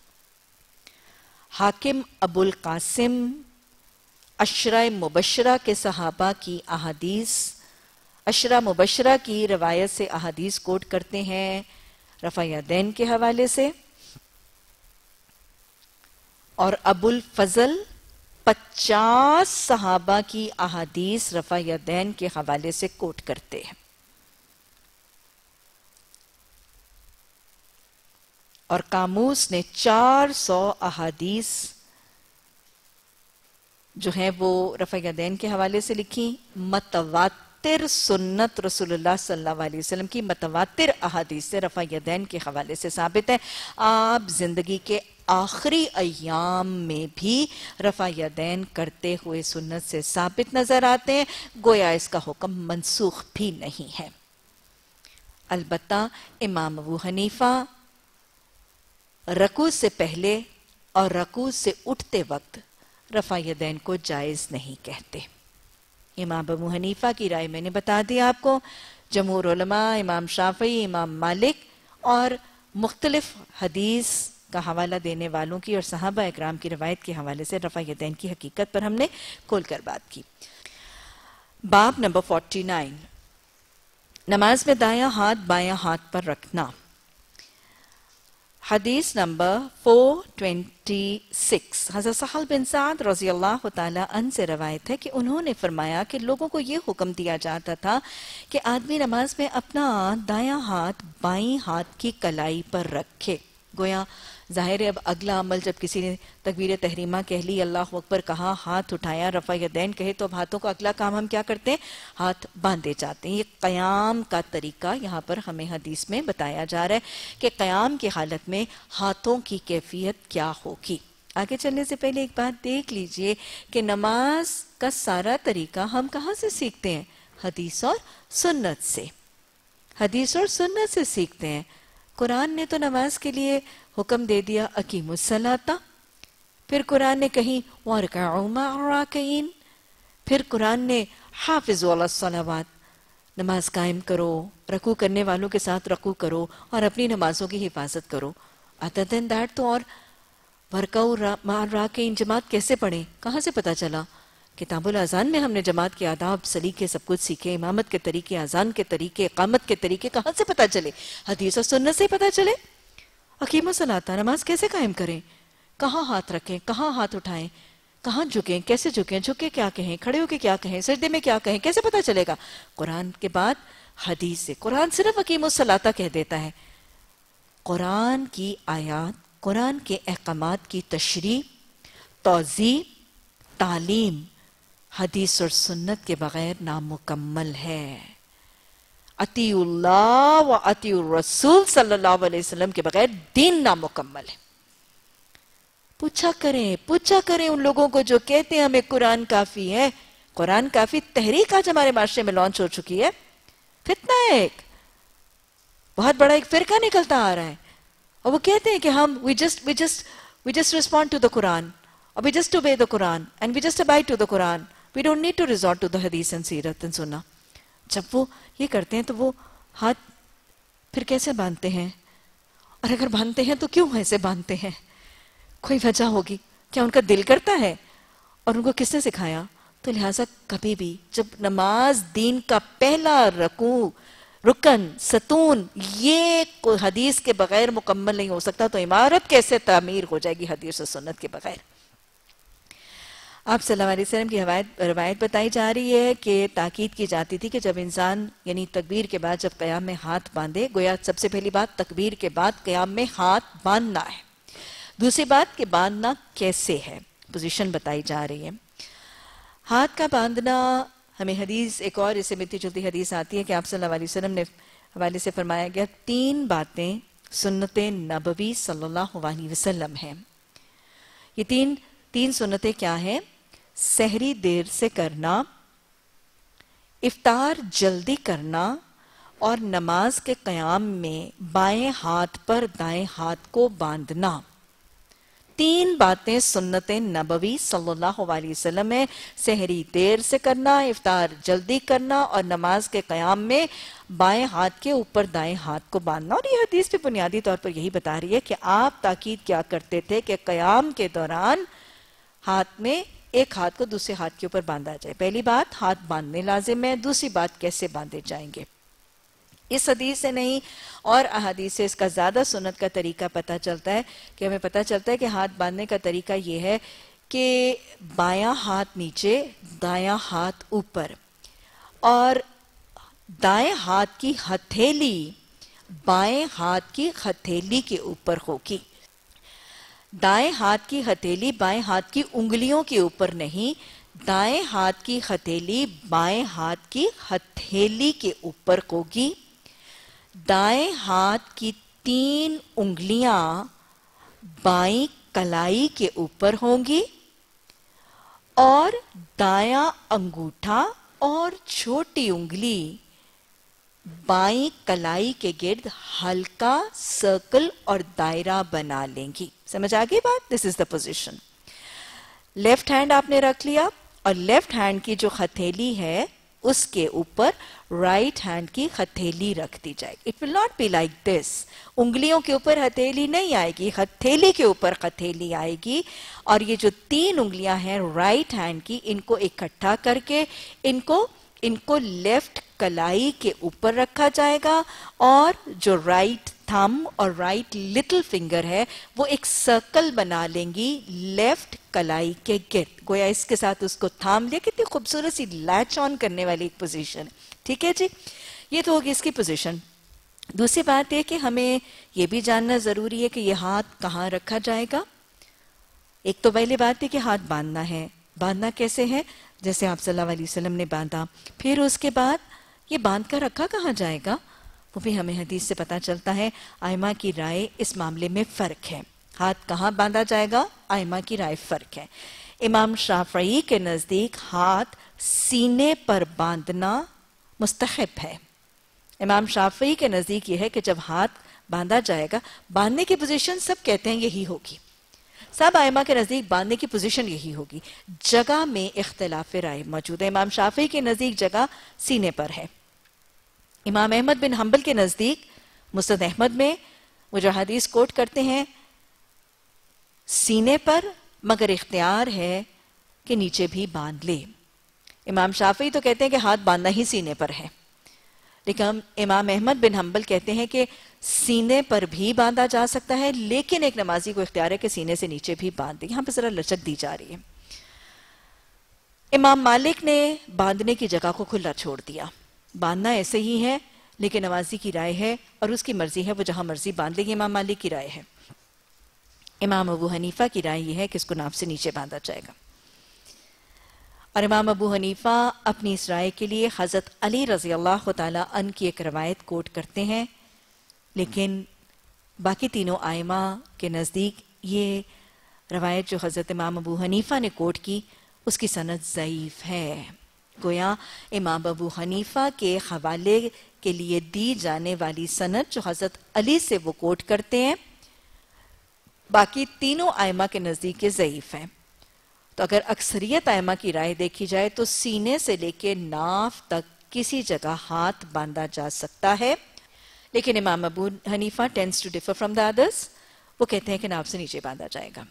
حاکم ابو القاسم عشرہ مبشرہ کے صحابہ کی احادیث عشرہ مبشرہ کی روایت سے احادیث کوٹ کرتے ہیں رفع یدین کے حوالے سے، اور ابو الفضل پچاس صحابہ کی احادیث رفع یدین کے حوالے سے کوٹ کرتے ہیں، اور قاموس نے چار سو احادیث جو ہیں وہ رفع یدین کے حوالے سے لکھی۔ متواتر سنت رسول اللہ صلی اللہ علیہ وسلم کی متواتر احادیث سے رفع یدین کے حوالے سے ثابت ہے۔ آپ زندگی کے آخری ایام میں بھی رفع یدین کرتے ہوئے سنت سے ثابت نظر آتے ہیں، گویا اس کا حکم منسوخ بھی نہیں ہے۔ البتہ امام ابو حنیفہ رکوع سے پہلے اور رکوع سے اٹھتے وقت رفع یدین کو جائز نہیں کہتے۔ امام ابو حنیفہ کی رائے میں نے بتا دیا آپ کو، جمہور علماء امام شافعی امام مالک اور مختلف حدیث کا حوالہ دینے والوں کی اور صحابہ اکرام کی روایت کے حوالے سے رفع یدین کی حقیقت پر ہم نے کھول کر بات کی۔ باب نمبر فورٹی نائن، نماز میں دایاں ہاتھ بایاں ہاتھ پر رکھنا۔ حدیث نمبر فور ٹوینٹی سکس، حضرت سہل بن سعد رضی اللہ تعالیٰ عنہ سے روایت ہے کہ انہوں نے فرمایا کہ لوگوں کو یہ حکم دیا جاتا تھا کہ آدمی نماز میں اپنا دایاں ہاتھ بائیں ہاتھ کی کلائی پر رکھے۔ گویا ظاہر ہے اب اگلا عمل جب کسی نے تکبیر تحریمہ کہہ لی، اللہ اکبر کہا، ہاتھ اٹھایا، رفع یدین کہے، تو اب ہاتھوں کا اگلا کام ہم کیا کرتے ہیں؟ ہاتھ باندھے جاتے ہیں۔ یہ قیام کا طریقہ یہاں پر ہمیں حدیث میں بتایا جا رہا ہے کہ قیام کی حالت میں ہاتھوں کی کیفیت کیا ہوگی۔ آگے چلنے سے پہلے ایک بات دیکھ لیجئے کہ نماز کا سارا طریقہ ہم کہاں سے سیکھتے ہیں؟ حدیث اور سنت سے، حدیث اور سنت سے سیکھتے ہیں۔ قرآن نے تو نماز کے لیے حکم دے دیا اقیموا الصلاۃ، پھر قرآن نے کہیں وارکعوا مع الراکعین، پھر قرآن نے حافظوا علی الصلوات، نماز قائم کرو، رکوع کرنے والوں کے ساتھ رکوع کرو اور اپنی نمازوں کی حفاظت کرو. other than that تو اور ورکعوا مع الراکعین جماعت کیسے پڑھیں؟ کہاں سے پتہ چلا؟ کتاب الاذان میں ہم نے جماعت کے آداب سلیقے سب کچھ سیکھے، امامت کے طریقے، اذان کے طریقے، اقامت کے طریقے کہاں سے پتہ چلے؟ حدیث اور سنت سے ہی پتہ چلے. اقیموا الصلاۃ، نماز کیسے قائم کریں؟ کہاں ہاتھ رکھیں، کہاں ہاتھ اٹھائیں، کہاں جھکیں، کیسے جھکیں، جھکے کیا کہیں، کھڑے ہو کے کیا کہیں، سجدے میں کیا کہیں، کیسے پتہ چلے گا؟ قرآن کے بعد حدیث سے. قرآن صرف اقیموا الصلاۃ کہہ دیتا ہے. قرآن کی آیات، قرآن کے احکامات کی تشریح، توضیح، تعلیم حدیث اور سنت کے بغیر نامکمل ہے. اطیعوا اللہ و اطیعوا الرسول صلی اللہ علیہ وسلم کے بغیر دین نامکمل ہے. پوچھا کریں پوچھا کریں ان لوگوں کو جو کہتے ہیں ہمیں قرآن کافی ہے. قرآن کافی تحریک آج ہمارے معاشرے میں لانچ ہو چکی ہے. فتنہ ہے، ایک بہت بڑا ایک فرقہ نکلتا آ رہا ہے اور وہ کہتے ہیں کہ ہم we just we just we just respond to the Quran or we just obey the Quran and we just abide to the Quran. We don't need to resort to the hadith and سیرت and سنہ. جب وہ یہ کرتے ہیں تو وہ ہاتھ پھر کیسے باندھتے ہیں؟ اور اگر باندھتے ہیں تو کیوں ایسے باندھتے ہیں؟ کوئی وجہ ہوگی. کیا ان کا دل کرتا ہے؟ اور ان کو کس نے سکھایا؟ تو لہٰذا کبھی بھی جب نماز دین کا پہلا رکوع، رکن، ستون، یہ کوئی حدیث کے بغیر مکمل نہیں ہو سکتا تو عمارت کیسے تعمیر ہو جائے گی حدیث و سنت کے بغیر؟ آپ صلی اللہ علیہ وسلم کی روایت روایت بتائی جا رہی ہے کہ تاکید کی جاتی تھی کہ جب انسان یعنی تکبیر کے بعد جب قیام میں ہاتھ باندھے، گویا سب سے پہلی بات تکبیر کے بعد قیام میں ہاتھ باندھنا ہے. دوسری بات کہ باندھنا کیسے ہے، پوزیشن بتائی جا رہی ہے. ہاتھ کا باندھنا ہمیں حدیث ایک اور اس سے ملتی جلتی حدیث آتی ہے کہ آپ صلی اللہ علیہ وسلم نے حوالے سے فرمایا گیا تین باتیں سنت نبوی صلی اللہ علیہ وسلم ہیں. یہ تین تین سنتیں کیا ہیں؟ سحری دیر سے کرنا، افطار جلدی کرنا اور نماز کے قیام میں بائیں ہاتھ پر دائیں ہاتھ کو باندھنا. تین باتیں سنت نبوی صلی اللہ علیہ وسلم میں، سحری دیر سے کرنا، افطار جلدی کرنا اور نماز کے قیام میں بائیں ہاتھ کے اوپر دائیں ہاتھ کو باندھنا. اور یہ حدیث بھی بنیادی طور پر یہی بتا رہی ہے کہ آپ تاکید کیا کرتے تھے کہ قیام کے دوران ہاتھ میں ایک ہاتھ کو دوسرے ہاتھ کے اوپر باندھا جائے. پہلی بات ہاتھ باندھنے لازم ہے. دوسری بات کیسے باندھے جائیں گے؟ اس حدیث سے نہیں اور احادیث سے اس کا زیادہ سنت کا طریقہ پتہ چلتا ہے کہ ہمیں پتہ چلتا ہے کہ ہاتھ باندھنے کا طریقہ یہ ہے کہ بایاں ہاتھ نیچے، دایاں ہاتھ اوپر، اور دائیں ہاتھ کی ہتھیلی بائیں ہاتھ کی ہتھیلی کے اوپر ہوگی. دائیں ہاتھ کی ہتھیلی بائیں ہاتھ کی انگلیوں کے اوپر نہیں، دائیں ہاتھ کی ہتھیلی بائیں ہاتھ کی ہتھیلی کے اوپر ہوگی. دائیں ہاتھ کی تین انگلیاں بائیں کلائی کے اوپر ہوں گی اور دایاں انگوٹھا اور چھوٹی انگلی بائیں کلائی کے گرد ہلکا سرکل اور دائرہ بنا لیں گی. سمجھ آگئی بات؟ This is the position. Left hand آپ نے رکھ لیا اور لیفٹ ہینڈ کی جو ہتھیلی ہے اس کے اوپر رائٹ ہینڈ کی ہتھیلی رکھ دی جائے گی. It will not be like this. انگلیوں کے اوپر ہتھیلی نہیں آئے گی، ہتھیلی کے اوپر ہتھیلی آئے گی. اور یہ جو تین انگلیاں ہیں رائٹ ہینڈ کی، ان کو اکٹھا کر کے ان کو ان کو لیفٹ کلائی کے اوپر رکھا جائے گا اور جو رائٹ تھم اور رائٹ لٹل فنگر ہے وہ ایک سرکل بنا لیں گی لیفٹ کلائی کے گرد. گویا اس کے ساتھ اس کو تھام لیا. کتنی خوبصورت سی لیچ آن کرنے والی ایک پوزیشن. ٹھیک ہے جی، یہ تو ہوگی اس کی پوزیشن. دوسری بات یہ کہ ہمیں یہ بھی جاننا ضروری ہے کہ یہ ہاتھ کہاں رکھا جائے گا. ایک تو پہلی بات ہے کہ ہاتھ باندھنا ہے. باندھنا کیسے ہے؟ جیسے آپ صلی اللہ علیہ وسلم نے باندھا. پھر اس کے بعد یہ باندھ کر رکھا کہاں جائے گا وہ بھی ہمیں حدیث سے پتہ چلتا ہے. ائمہ کی رائے اس معاملے میں فرق ہے. ہاتھ کہاں باندھا جائے گا ائمہ کی رائے فرق ہے. امام شافعی کے نزدیک ہاتھ سینے پر باندھنا مستحب ہے. امام شافعی کے نزدیک یہ ہے کہ جب ہاتھ باندھا جائے گا، باندھنے کی پوزیشن سب کہتے ہیں یہی ہوگی. سب ائمہ کے نزدیک باندھنے کی پوزیشن یہی ہوگی. جگہ میں اختلاف رائے موجود ہے. امام شافعی کے نزدیک جگہ سینے پر ہے. امام احمد بن حنبل کے نزدیک مسند احمد میں وہ جو حدیث کوٹ کرتے ہیں سینے پر، مگر اختیار ہے کہ نیچے بھی باندھ لے. امام شافعی تو کہتے ہیں کہ ہاتھ باندھنا ہی سینے پر ہے، لیکن امام احمد بن حنبل کہتے ہیں کہ سینے پر بھی باندھا جا سکتا ہے، لیکن ایک نمازی کو اختیار ہے کہ سینے سے نیچے بھی باندھ دے. یہاں پہ ذرا لچک دی جا رہی ہے. امام مالک نے باندھنے کی جگہ کو کھلا چھوڑ دیا. باندھنا ایسے ہی ہے، لیکن نمازی کی رائے ہے اور اس کی مرضی ہے، وہ جہاں مرضی باندھ لے. امام مالک کی رائے ہے. امام ابو حنیفہ کی رائے یہ ہے کہ اس کو ناف سے نیچے باندھا جائے گا. اور امام ابو حنیفہ اپنی اس رائے کے لیے حضرت علی رضی اللہ تعالیٰ عنہ کی ایک روایت کوٹ کرتے ہیں، لیکن باقی تینوں ائمہ کے نزدیک یہ روایت جو حضرت امام ابو حنیفہ نے کوٹ کی اس کی سند ضعیف ہے. گویا امام ابو حنیفہ کے حوالے کے لیے دی جانے والی سند جو حضرت علی سے وہ کوٹ کرتے ہیں باقی تینوں ائمہ کے نزدیک یہ ضعیف ہے. تو اگر اکثریت ائمہ کی رائے دیکھی جائے تو سینے سے لے کے ناف تک کسی جگہ ہاتھ باندھا جا سکتا ہے، لیکن امام ابو حنیفہ tends to differ from the others. وہ کہتے ہیں کہ ناف سے نیچے باندھا جائے گا.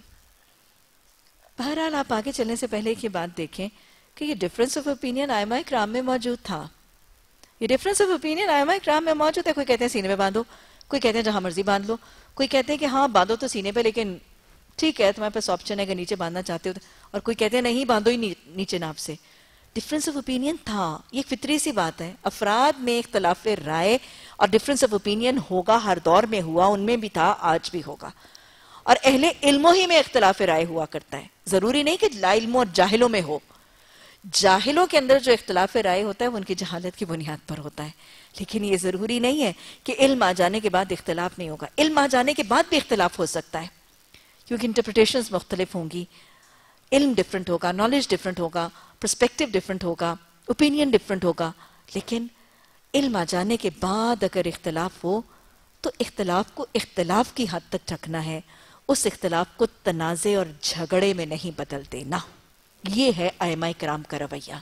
بہرحال آپ آگے چلنے سے پہلے ایک یہ بات دیکھیں کہ یہ ڈفرنس آف اوپینین ائمہ اکرام میں موجود تھا. یہ ڈفرنس آف اوپینین ائمہ اکرام میں موجود ہے. کوئی کہتے ہیں سینے میں باندھو، کوئی کہتے ہیں جہاں مرضی باندھ لو، کوئی کہتے ہیں کہ ہاں باندھو تو سینے پہ، لیکن ٹھیک ہے تمہارے پاس آپشن ہے اگر نیچے باندھنا چاہتے ہو، اور کوئی کہتے ہیں نہیں باندھو ہی نیچے ناف سے. ڈفرنس آف اوپینین تھا. یہ فطری سی بات ہے. افراد میں اختلاف رائے اور ڈفرنس آف اوپینین ہوگا، ہر دور میں ہوا، ان میں بھی تھا، آج بھی ہوگا. اور اہل علموں ہی میں اختلاف رائے ہوا کرتا ہے. ضروری نہیں کہ لا علموں اور جاہلوں میں ہو. جاہلوں کے اندر جو اختلاف رائے ہوتا ہے وہ ان کی جہالت کی بنیاد پر ہوتا ہے. لیکن یہ ضروری نہیں ہے کہ علم آ جانے کے بعد اختلاف نہیں ہوگا. علم آ جانے کے بعد بھی اختلاف ہو سکتا ہے، کیونکہ انٹرپریٹیشنز مختلف ہوں گی. علم ڈیفرنٹ ہوگا، نالج ڈیفرنٹ ہوگا، پرسپیکٹیو ڈیفرنٹ ہوگا، اوپینین ڈیفرنٹ ہوگا. لیکن علم آ جانے کے بعد اگر اختلاف ہو تو اختلاف کو اختلاف کی حد تک رکھنا ہے، اس اختلاف کو تنازع اور جھگڑے میں نہیں بدل دینا. یہ ہے ائمہ کرام کا رویہ.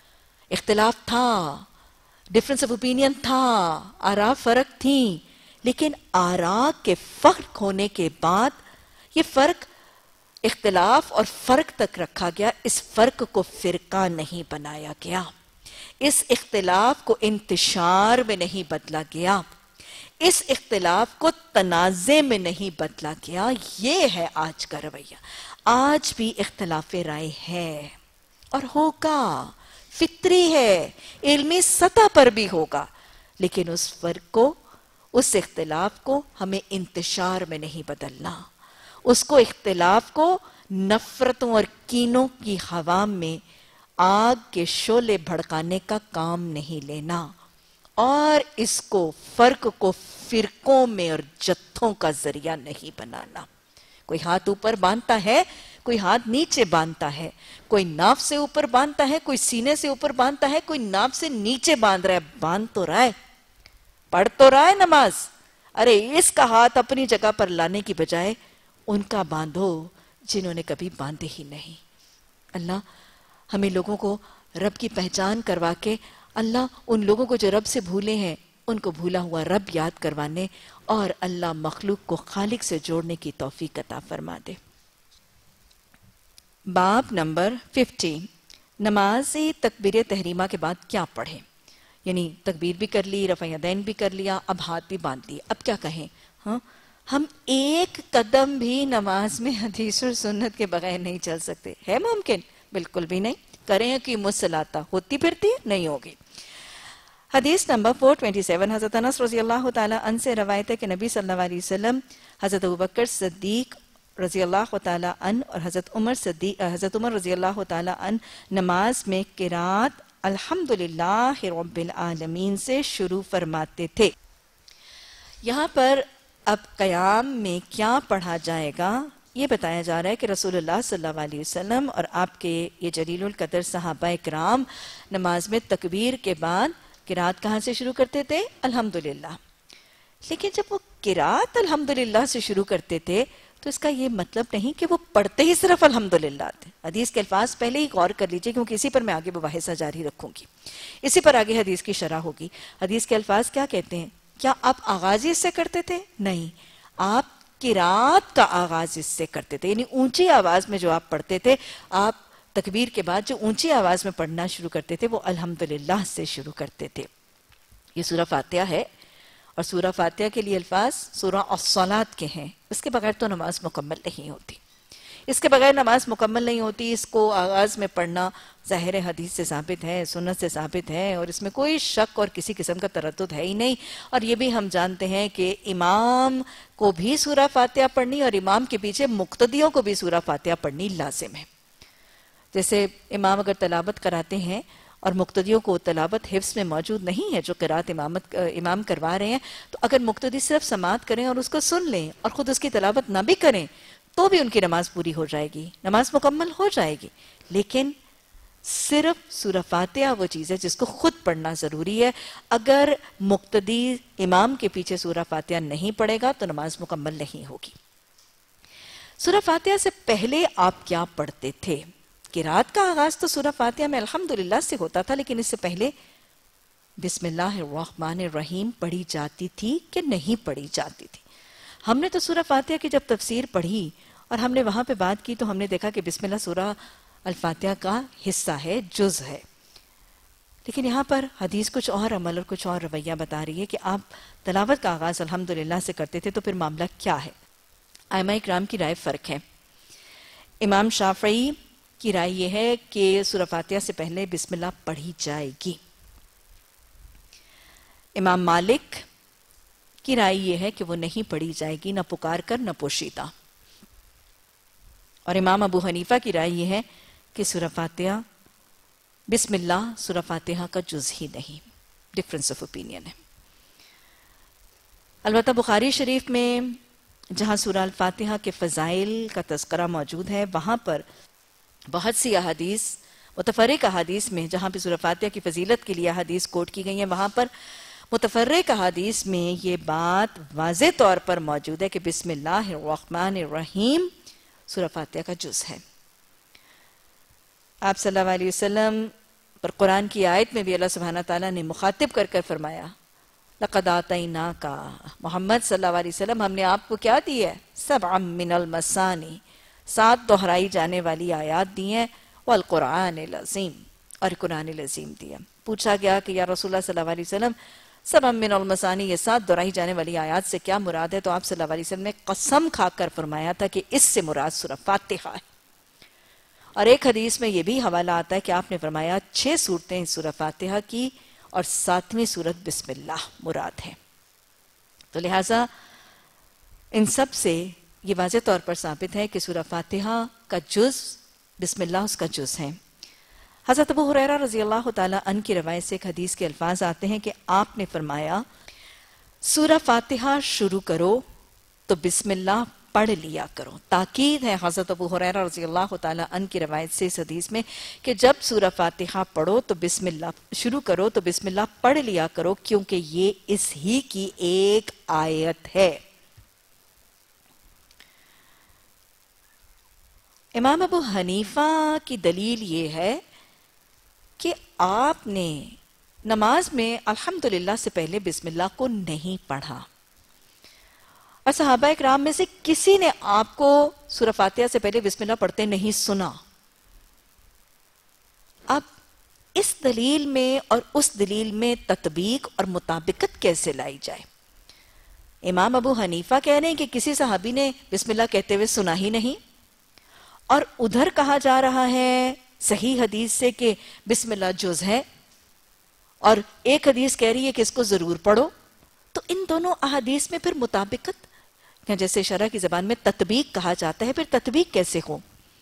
اختلاف تھا، ڈفرنس آف اوپینین تھا، آراء فرق تھیں، لیکن آراء کے فرق ہونے کے بعد یہ فرق اختلاف اور فرق تک رکھا گیا. اس فرق کو فرقہ نہیں بنایا گیا، اس اختلاف کو انتشار میں نہیں بدلا گیا، اس اختلاف کو تنازع میں نہیں بدلا گیا. یہ ہے آج کا رویہ. آج بھی اختلاف رائے ہے اور ہوگا، فطری ہے، علمی سطح پر بھی ہوگا، لیکن اس فرق کو، اس اختلاف کو ہمیں انتشار میں نہیں بدلنا. اس کو اختلاف کو نفرتوں اور کینوں کی ہوا میں آگ کے شعلے بھڑکانے کا کام نہیں لینا، اور اس کو فرق کو فرقوں میں اور جتھوں کا ذریعہ نہیں بنانا. کوئی ہاتھ اوپر باندھتا ہے، کوئی ہاتھ نیچے باندھتا ہے، کوئی ناف سے اوپر باندھتا ہے، کوئی سینے سے اوپر باندھتا ہے، کوئی ناف سے نیچے باندھ رہا ہے. باندھ تو رہا ہے، پڑھ تو رہا ہے نماز. ارے اس کا ہاتھ اپنی جگہ پر لانے کی بجائے ان کا باندھو جنہوں نے کبھی باندھے ہی نہیں. اللہ ہمیں لوگوں کو رب کی پہچان کروا کے، اللہ ان لوگوں کو جو رب سے بھولے ہیں ان کو بھولا ہوا رب یاد کروانے، اور اللہ مخلوق کو خالق سے جوڑنے کی توفیق عطا فرما دے. باب نمبر ففٹی، نماز تکبیر تحریمہ کے بعد کیا پڑھیں؟ یعنی تکبیر بھی کر لی، رفع یدین بھی کر لیا، اب ہاتھ بھی باندھ لیے، اب کیا کہیں؟ ہاں ہم ایک قدم بھی نماز میں حدیث اور سنت کے بغیر نہیں چل سکتے. ہے ممکن؟ بالکل بھی نہیں. کریں کہ مسلاتا ہوتی پھرتی ہے؟ نہیں ہوگی. حدیث نمبر چار سو سیئیس، حضرت انس رضی اللہ تعالیٰ عنہ سے روایت ہے کہ نبی صلی اللہ علیہ وسلم، حضرت ابوبکر صدیق رضی اللہ تعالیٰ عنہ اور حضرت عمر صدیق حضرت عمر رضی اللہ تعالیٰ عنہ نماز میں قرات الحمدللہ رب العالمین سے شروع فرماتے تھے. یہاں پر اب قیام میں کیا پڑھا جائے گا یہ بتایا جا رہا ہے کہ رسول اللہ صلی اللہ علیہ وسلم اور آپ کے یہ جلیل القدر صحابہ کرام نماز میں تکبیر کے بعد قرات کہاں سے شروع کرتے تھے؟ الحمدللہ. لیکن جب وہ قرات الحمدللہ سے شروع کرتے تھے تو اس کا یہ مطلب نہیں کہ وہ پڑھتے ہی صرف الحمدللہ تھے. حدیث کے الفاظ پہلے ہی غور کر لیجئے کیونکہ اسی پر میں آگے مباحثہ جاری رکھوں گی, اسی پر آگے حدیث کی شرح ہوگی. حدیث کے الفاظ کیا کہتے ہیں؟ کیا آپ آغاز اس سے کرتے تھے؟ نہیں, آپ قرات کا آغاز اس سے کرتے تھے, یعنی اونچی آواز میں جو آپ پڑھتے تھے, آپ تکبیر کے بعد جو اونچی آواز میں پڑھنا شروع کرتے تھے وہ الحمدللہ سے شروع کرتے تھے. یہ سورہ فاتحہ ہے, اور سورہ فاتحہ کے لیے الفاظ سورہ الصلاۃ کے ہیں. اس کے بغیر تو نماز مکمل نہیں ہوتی, اس کے بغیر نماز مکمل نہیں ہوتی. اس کو آغاز میں پڑھنا ظاہر حدیث سے ثابت ہے, سنت سے ثابت ہے, اور اس میں کوئی شک اور کسی قسم کا تردد ہے ہی نہیں. اور یہ بھی ہم جانتے ہیں کہ امام کو بھی سورہ فاتحہ پڑھنی اور امام کے پیچھے مقتدیوں کو بھی سورہ فاتحہ پڑھنی لازم ہے. جیسے امام اگر تلاوت کراتے ہیں اور مقتدیوں کو تلاوت حفظ میں موجود نہیں ہے جو قرات امامت امام کروا رہے ہیں, تو اگر مقتدی صرف سماعت کریں اور اس کو سن لیں اور خود اس کی تلاوت نہ بھی کریں تو بھی ان کی نماز پوری ہو جائے گی, نماز مکمل ہو جائے گی. لیکن صرف سورہ فاتحہ وہ چیز ہے جس کو خود پڑھنا ضروری ہے. اگر مقتدی امام کے پیچھے سورہ فاتحہ نہیں پڑھے گا تو نماز مکمل نہیں ہوگی. سورہ فاتحہ سے پہلے آپ کیا پڑھتے تھے؟ قرات کا آغاز تو سورہ فاتحہ میں الحمدللہ سے ہوتا تھا, لیکن اس سے پہلے بسم اللہ الرحمن الرحیم پڑھی جاتی تھی کہ نہیں پڑھی جاتی تھی؟ ہم نے تو سورہ فاتحہ کی جب تفسیر پڑھی اور ہم نے وہاں پہ بات کی تو ہم نے دیکھا کہ بسم اللہ سورہ الفاتحہ کا حصہ ہے, جز ہے. لیکن یہاں پر حدیث کچھ اور عمل اور کچھ اور رویہ بتا رہی ہے کہ آپ تلاوت کا آغاز الحمدللہ سے کرتے تھے, تو پھر معاملہ کیا ہے؟ ائمہ اکرام کی رائے فرق ہے. امام شافعی کی رائے یہ ہے کہ سورہ فاتحہ سے پہلے بسم اللہ پڑھی جائے گی. امام مالک کی رائے یہ ہے کہ وہ نہیں پڑھی جائے گی, نہ پکار کر نہ پوشیدہ. اور امام ابو حنیفہ کی رائے یہ ہے کہ سورہ فاتحہ بسم اللہ سورہ فاتحہ کا جز ہی نہیں. ڈفرنس آف اوپینین ہے. البتہ بخاری شریف میں جہاں سورہ الفاتحہ کے فضائل کا تذکرہ موجود ہے, وہاں پر بہت سی احادیث متفرق احادیث میں جہاں پہ سورہ فاتحہ کی فضیلت کے لیے احادیث کوٹ کی گئی ہیں, وہاں پر متفرق احادیث میں یہ بات واضح طور پر موجود ہے کہ بسم اللہ الرحمن الرحیم سورہ فاتحہ کا جز ہے. آپ صلی اللہ علیہ وسلم پر قرآن کی آیت میں بھی اللہ سبحانہ تعالیٰ نے مخاطب کر کر فرمایا لَقَدْ آتَيْنَاكَ محمد صلی اللہ علیہ وسلم, ہم نے آپ کو کیا دی ہے؟ سبعا من المثانی, سات دہرائی جانے والی آیات دی ہیں, والقرآن العظیم, اور قرآن العظیم دیا. پوچھا گیا کہ یا رسول اللہ صلی اللہ علیہ وسلم سبعا من المثانی, یہ سات دہرائی جانے والی آیات سے کیا مراد ہے؟ تو آپ صلی اللہ علیہ وسلم نے قسم کھا کر فرمایا تھا کہ اس سے مراد سورہ فاتحہ ہے. اور ایک حدیث میں یہ بھی حوالہ آتا ہے کہ آپ نے فرمایا چھ صورتیں سورہ فاتحہ کی اور ساتویں صورت بسم اللہ مراد ہے. تو لہٰذا ان سب سے یہ واضح طور پر ثابت ہے کہ سورہ فاتحہ کا جز بسم اللہ اس کا جز ہے. حضرت ابو ہریرہ رضی اللہ تعالیٰ عنہ کی روایت سے ایک حدیث کے الفاظ آتے ہیں کہ آپ نے فرمایا سورہ فاتحہ شروع کرو تو بسم اللہ پڑھ لیا کرو. تاکید ہے حضرت ابو ہریرہ رضی اللہ تعالیٰ عنہ کی روایت سے اس حدیث میں کہ جب سورہ فاتحہ پڑھو تو بسم اللہ شروع کرو تو بسم اللہ پڑھ لیا کرو, کیونکہ یہ اس ہی کی ایک آیت ہے. امام ابو حنیفہ کی دلیل یہ ہے کہ آپ نے نماز میں الحمدللہ سے پہلے بسم اللہ کو نہیں پڑھا, اور صحابہ اکرام میں سے کسی نے آپ کو سورہ فاتحہ سے پہلے بسم اللہ پڑھتے نہیں سنا. اب اس دلیل میں اور اس دلیل میں تطبیق اور مطابقت کیسے لائی جائے؟ امام ابو حنیفہ کہہ رہے ہیں کہ کسی صحابی نے بسم اللہ کہتے ہوئے سنا ہی نہیں, اور ادھر کہا جا رہا ہے صحیح حدیث سے کہ بسم اللہ جز ہے, اور ایک حدیث کہہ رہی ہے کہ اس کو ضرور پڑھو. تو ان دونوں احادیث میں پھر مطابقت, جیسے شرح کی زبان میں تطبیق کہا جاتا ہے, پھر تطبیق کیسے ہو؟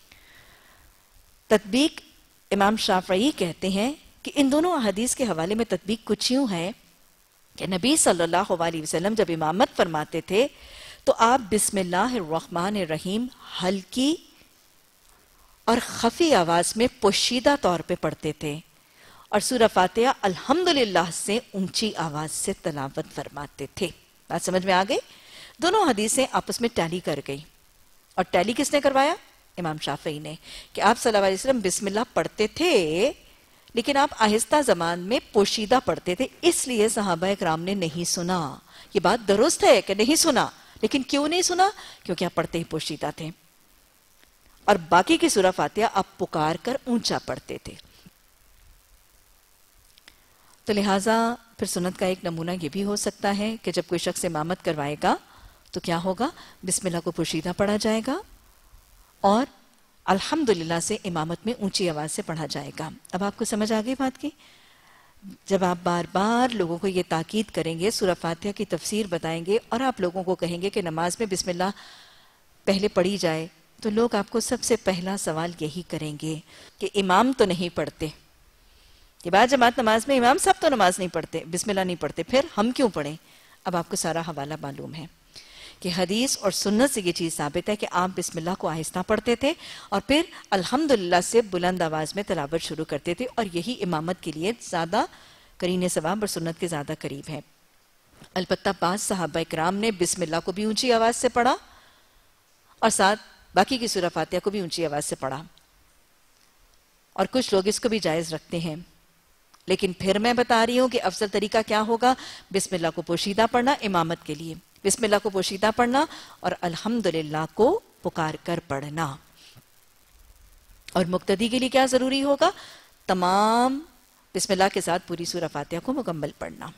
تطبیق امام شافعی کہتے ہیں کہ ان دونوں احادیث کے حوالے میں تطبیق کچھ یوں ہے کہ نبی صلی اللہ علیہ وسلم جب امامت فرماتے تھے تو آپ بسم اللہ الرحمن الرحیم ہلکی اور خفی آواز میں پوشیدہ طور پہ پڑھتے تھے, اور سورہ فاتحہ الحمدللہ سے اونچی آواز سے تلاوت فرماتے تھے. بات سمجھ میں آ گئی؟ دونوں حدیثیں آپس میں ٹیلی کر گئی. اور ٹیلی کس نے کروایا؟ امام شافعی نے، کہ آپ صلی اللہ علیہ وسلم بسم اللہ پڑھتے تھے لیکن آپ آہستہ زبان میں پوشیدہ پڑھتے تھے، اس لیے صحابہ اکرام نے نہیں سنا. یہ بات درست ہے کہ نہیں سنا، لیکن کیوں نہیں سنا؟ کیونکہ آپ پڑھتے ہی پوشیدہ تھے، اور باقی کی سورہ فاتحہ آپ پکار کر اونچا پڑھتے تھے. تو لہٰذا پھر سنت کا ایک نمونہ یہ بھی ہو سکتا ہے کہ جب کوئی شخص امامت کروائے گا تو کیا ہوگا؟ بسم اللہ کو پوشیدہ پڑھا جائے گا اور الحمدللہ سے امامت میں اونچی آواز سے پڑھا جائے گا. اب آپ کو سمجھ آ گئی بات کی؟ جب آپ بار بار لوگوں کو یہ تاکید کریں گے، سورہ فاتحہ کی تفسیر بتائیں گے اور آپ لوگوں کو کہیں گے کہ نماز میں بسم اللہ پہلے پڑھی جائے، تو لوگ آپ کو سب سے پہلا سوال یہی کریں گے کہ امام تو نہیں پڑھتے. کہ بعد جماعت نماز میں امام سب تو نماز نہیں پڑھتے، بسم اللہ نہیں پڑھتے، پھر ہم کیوں پڑھیں؟ اب آپ کو سارا حوالہ معلوم ہے کہ حدیث اور سنت سے یہ چیز ثابت ہے کہ آپ بسم اللہ کو آہستہ پڑھتے تھے اور پھر الحمدللہ سے بلند آواز میں تلاوت شروع کرتے تھے، اور یہی امامت کے لیے زیادہ قرین ثواب اور سنت کے زیادہ قریب ہے. البتہ بعض صحابہ اکرام نے بسم اللہ کو بھی اونچی آواز سے پڑھا اور ساتھ باقی کی سورہ فاتحہ کو بھی اونچی آواز سے پڑھا، اور کچھ لوگ اس کو بھی جائز رکھتے ہیں. لیکن پھر میں بتا رہی ہوں کہ افضل طریقہ کیا ہوگا؟ بسم اللہ کو پوشیدہ پڑھنا امامت کے لیے، بسم اللہ کو پوشیدہ پڑھنا اور الحمدللہ کو پکار کر پڑھنا. اور مقتدی کے لیے کیا ضروری ہوگا؟ تمام بسم اللہ کے ساتھ پوری سورہ فاتحہ کو مکمل پڑھنا.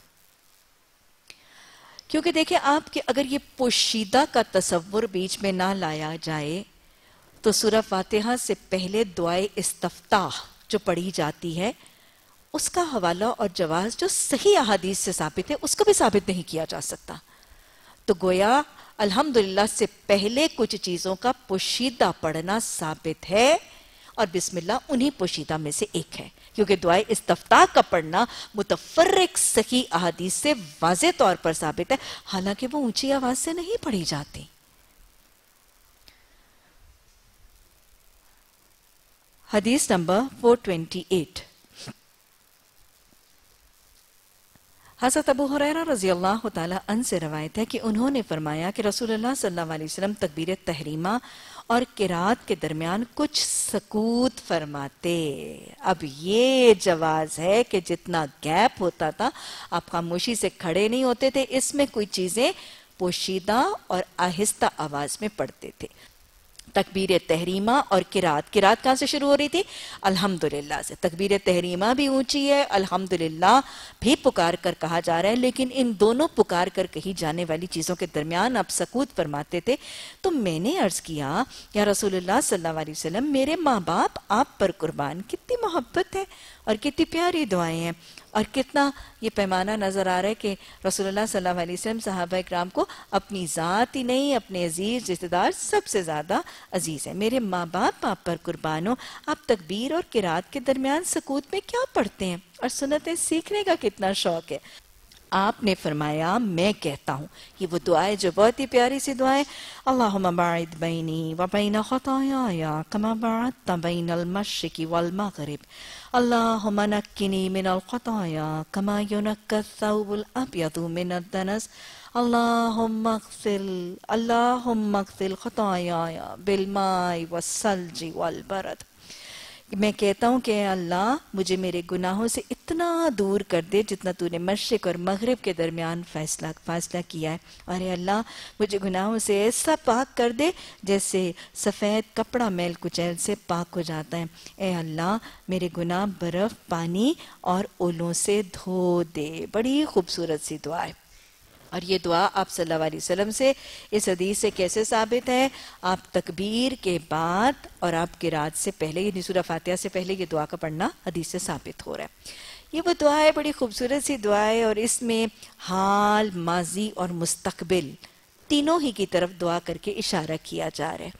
کیونکہ دیکھیں آپ کہ اگر یہ پوشیدہ کا تصور بیچ میں نہ لایا جائے تو سورہ فاتحہ سے پہلے دعائے استفتاح جو پڑھی جاتی ہے اس کا حوالہ اور جواز جو صحیح احادیث سے ثابت ہے اس کو بھی ثابت نہیں کیا جا سکتا. تو گویا الحمدللہ سے پہلے کچھ چیزوں کا پوشیدہ پڑھنا ثابت ہے، اور بسم اللہ انہی پوشیدہ میں سے ایک ہے، کیونکہ دعائے استفتاح کا پڑھنا متفرق صحیح احادیث سے واضح طور پر ثابت ہے، حالانکہ وہ اونچی آواز سے نہیں پڑھی جاتی. حدیث نمبر چار سو اٹھائیس. حضرت ابو ہریرہ رضی اللہ تعالیٰ عنہ سے روایت ہے کہ انہوں نے فرمایا کہ رسول اللہ صلی اللہ علیہ وسلم تکبیر تحریمہ اور قرات کے درمیان کچھ سکوت فرماتے. اب یہ جواز ہے کہ جتنا گیپ ہوتا تھا آپ خاموشی سے کھڑے نہیں ہوتے تھے، اس میں کوئی چیزیں پوشیدہ اور آہستہ آواز میں پڑھتے تھے. تکبیر تحریمہ اور قرات، قرات کہاں سے شروع ہو رہی تھی؟ الحمدللہ سے. تکبیر تحریمہ بھی اونچی ہے، الحمدللہ بھی پکار کر کہا جا رہا ہے، لیکن ان دونوں پکار کر کہی جانے والی چیزوں کے درمیان آپ سکوت فرماتے تھے. تو میں نے عرض کیا یا رسول اللہ صلی اللہ علیہ وسلم، میرے ماں باپ آپ پر قربان، کتنی محبت ہے اور کتنی پیاری دعائیں ہیں، اور کتنا یہ پیمانہ نظر آ رہا ہے کہ رسول اللہ صلی اللہ علیہ وسلم صحابہ اکرام کو اپنی ذات ہی نہیں، اپنے عزیز رشتہ دار سب سے زیادہ عزیز ہے. میرے ماں باپ آپ پر قربان ہو، آپ تکبیر اور قرات کے درمیان سکوت میں کیا پڑھتے ہیں اور سنتیں سیکھنے کا کتنا شوق ہے؟ آپ نے فرمایا میں کہتا ہوں. یہ وہ دعائیں جو بہت ہی پیاری سی دعائیں، اللہم باعد بینی و بین خطایایا کما باعدت بین المشرق والمغرب، اللہم نکنی من الخطایا کما ینکی الثوب الابیض من الدنس، اللہم اغسل اللہم اغسل خطایایا بالماء والثلج والبرد. میں کہتا ہوں کہ اے اللہ مجھے میرے گناہوں سے اتنا دور کر دے جتنا تو نے مشرق اور مغرب کے درمیان فیصلہ فاصلہ کیا ہے، اور اے اللہ مجھے گناہوں سے ایسا پاک کر دے جیسے سفید کپڑا میل کچیل سے پاک ہو جاتا ہے. اے اللہ میرے گناہ برف، پانی اور اولوں سے دھو دے. بڑی خوبصورت سی دعا ہے، اور یہ دعا آپ صلی اللہ علیہ وسلم سے اس حدیث سے کیسے ثابت ہے؟ آپ تکبیر کے بعد اور آپ قرات سے پہلے، یعنی سورہ فاتحہ سے پہلے یہ دعا کا پڑھنا حدیث سے ثابت ہو رہا ہے. یہ وہ دعا ہے، بڑی خوبصورت سی دعا ہے، اور اس میں حال، ماضی اور مستقبل تینوں ہی کی طرف دعا کر کے اشارہ کیا جا رہا ہے.